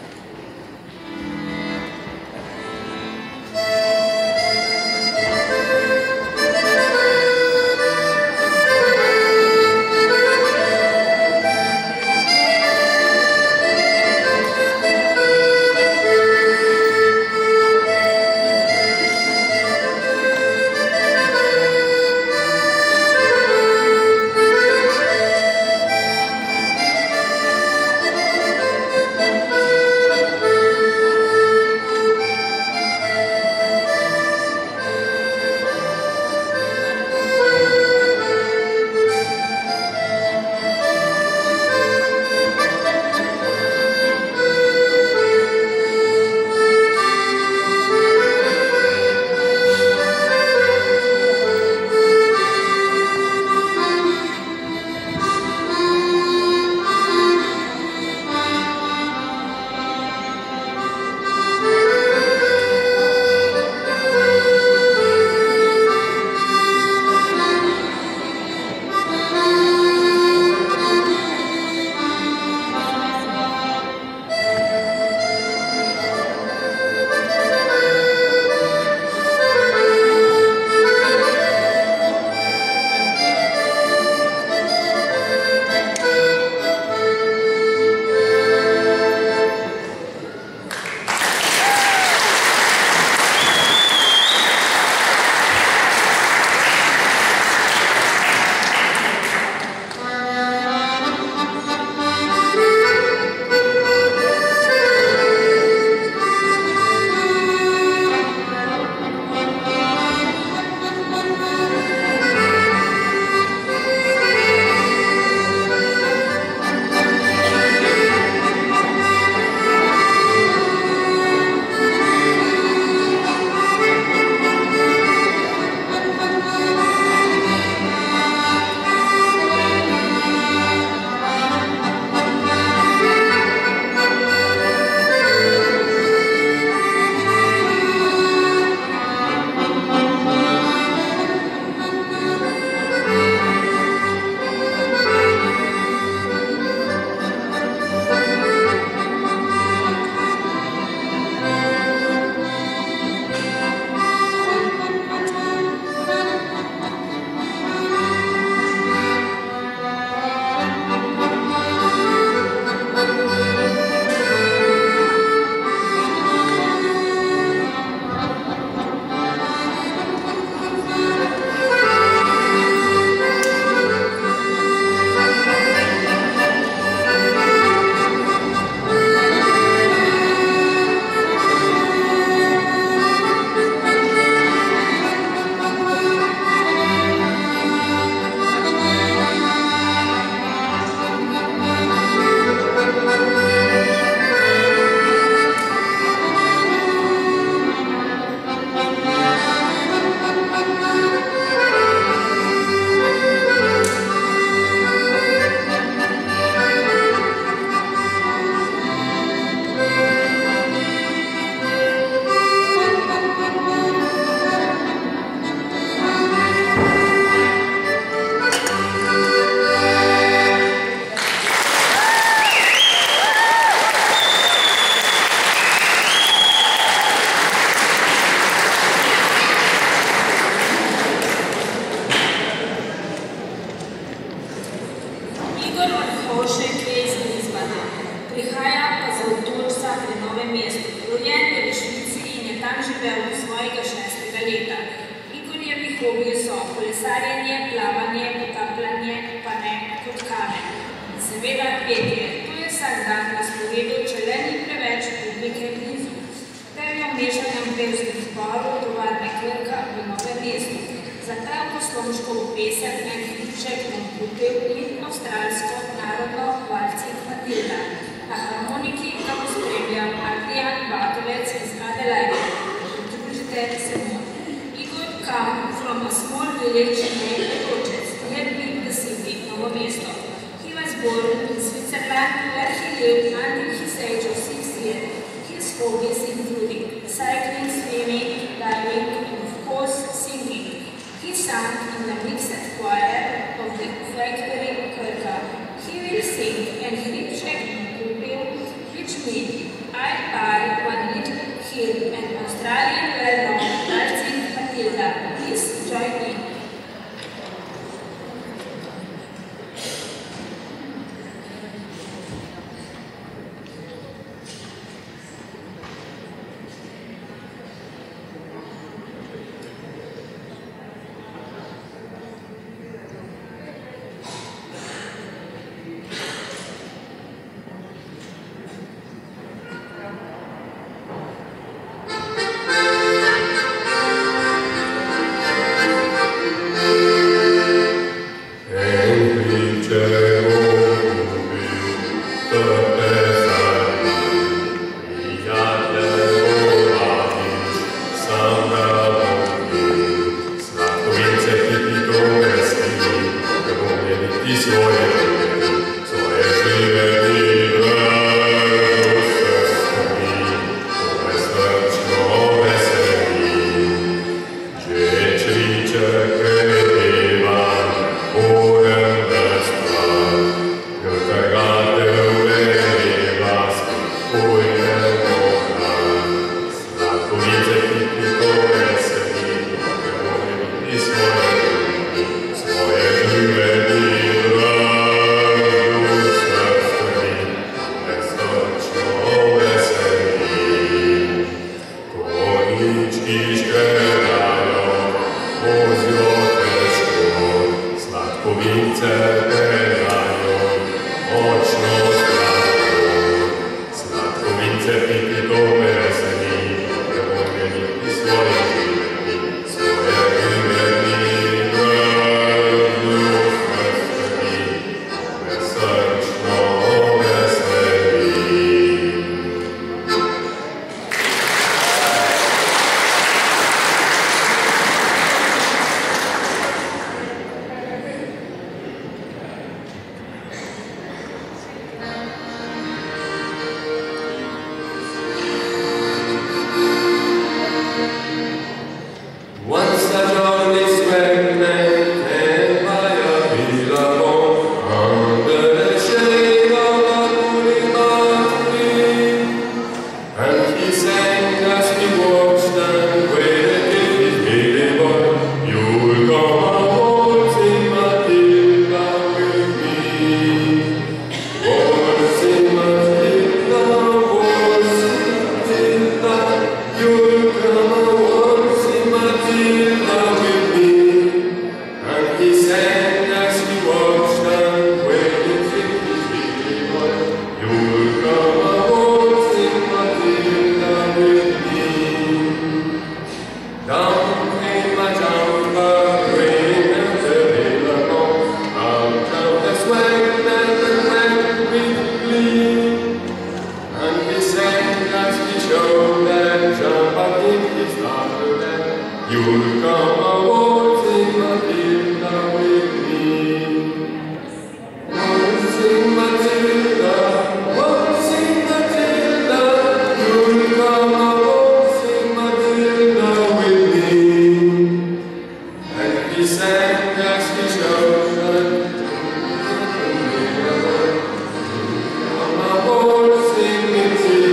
živel do svojega šestega leta. Igorjevi hobiji so kolesarjenje, plavanje, potapljanje, pa ne kot kamen. Seveda petje, to je vsak dan na sporedu, če le ni preveč publike blizu. Pevjo v mešanem pevskem zboru tovarne Krka v Novem mestu. Za ta poslovniškov pesem en hribček bom kupil in avstralsko narodno valcih Matilda. Na harmoniki ga pospremljam Adrian Batovec iz Adelaide. Pridružite se mu. Igor come from a small village named Roches, near Big the City, Novo Mesto. He was born in Switzerland where he lived until his age of six years. His hobbies including cycling, swimming, diving, and of course singing. He sang in the mixed choir of the factory Krka. He will sing and hribček kupil, which means I'll buy one little hill and Australian well-known valsing Matilda. Please join me.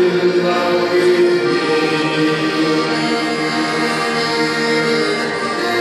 Thank you.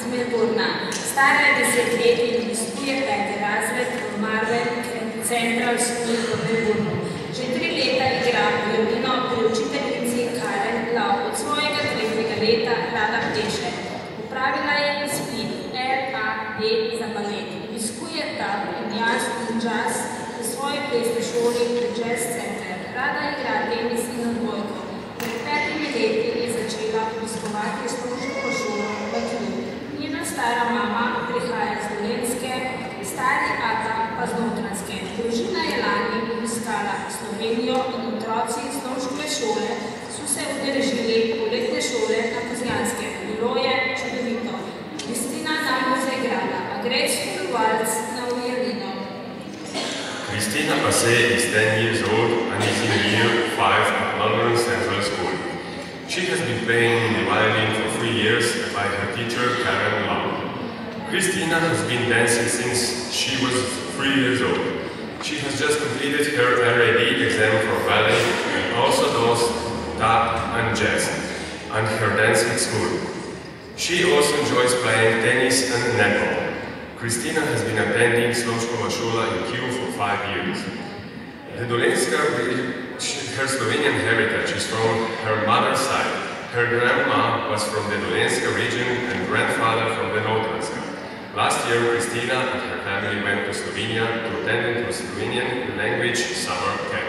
iz Melbourna. Stara je deset let in obiskuje peti razred v Marvel Central School v Melbournu. Že tri leta igra violino pri učiteljici Karen Lau. Od svojega tretjega leta rada pleše. Upravila je izpit R A D za balet. Obiskuje tab in jazz in jazz v svoji plesni šoli v Jazz Center. Rada igra tenis in odbojko. Pred petimi leti je začela obiskovati službo šolo v Klub. Njena stara mama prihaja z Dolenjske, stari ata pa z Notranjske. Družina je lani obiskala Slovenijo in otroci iz Novškove šole so se udeležili poletne šole na Kozjanskem. Bilo je čudovito. Kristina nam bo zaigrala Agrejski valc na violino. Kristina Passe is ten years old and is in year five at Melbourne Central School. She has been playing the violin for three years by her teacher Karen Lau. Kristina has been dancing since she was three years old. She has just completed her R A D exam for ballet and also does tap and jazz and her dance at school. She also enjoys playing tennis and netball. Kristina has been attending Slovenskova šola in Kyiv for five years. The Dolenjska, her Slovenian heritage is from her mother's side. Her grandma was from the Dolenjska region and grandfather from the Notranjska. Last year, Kristina and her family went to Slovenia to attend a Slovenian language summer camp.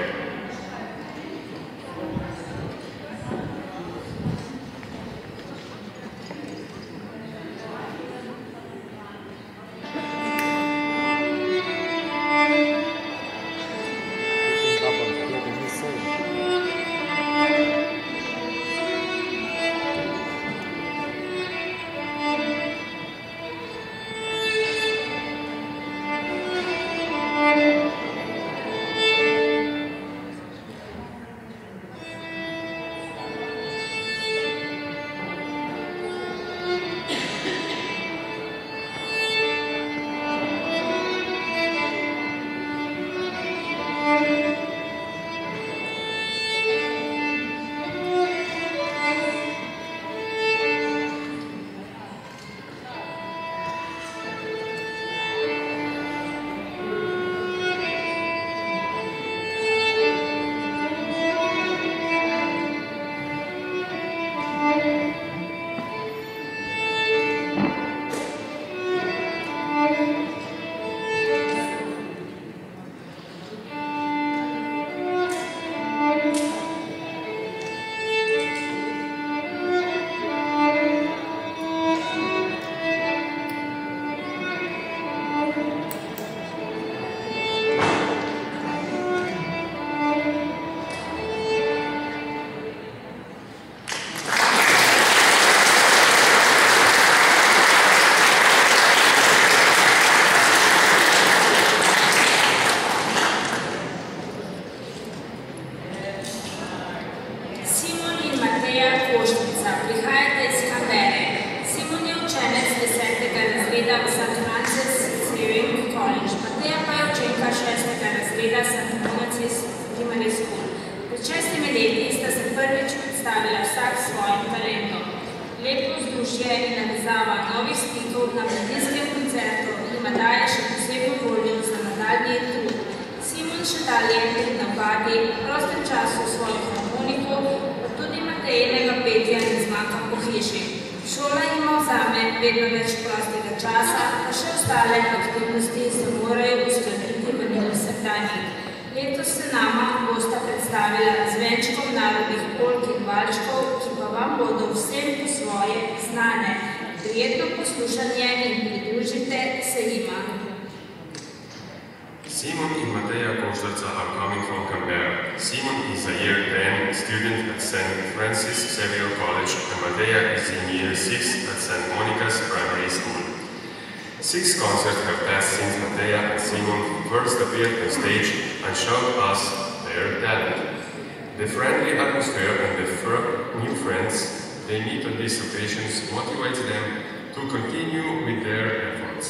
Six concerts have passed since Mattea and Simon first appeared on stage and showed us their talent. The friendly atmosphere and the new friends they meet on these occasions motivates them to continue with their efforts.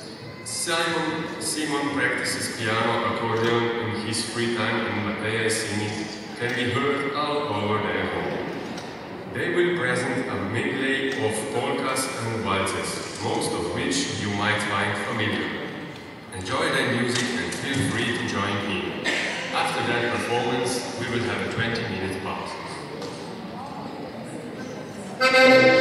Simon, Simon practices piano, accordion in his free time and Mattea singing can be heard all over their home. They will present a medley of polkas and waltzes, most of which you might find familiar. Enjoy their music and feel free to join in. After that performance, we will have a twenty minute pause.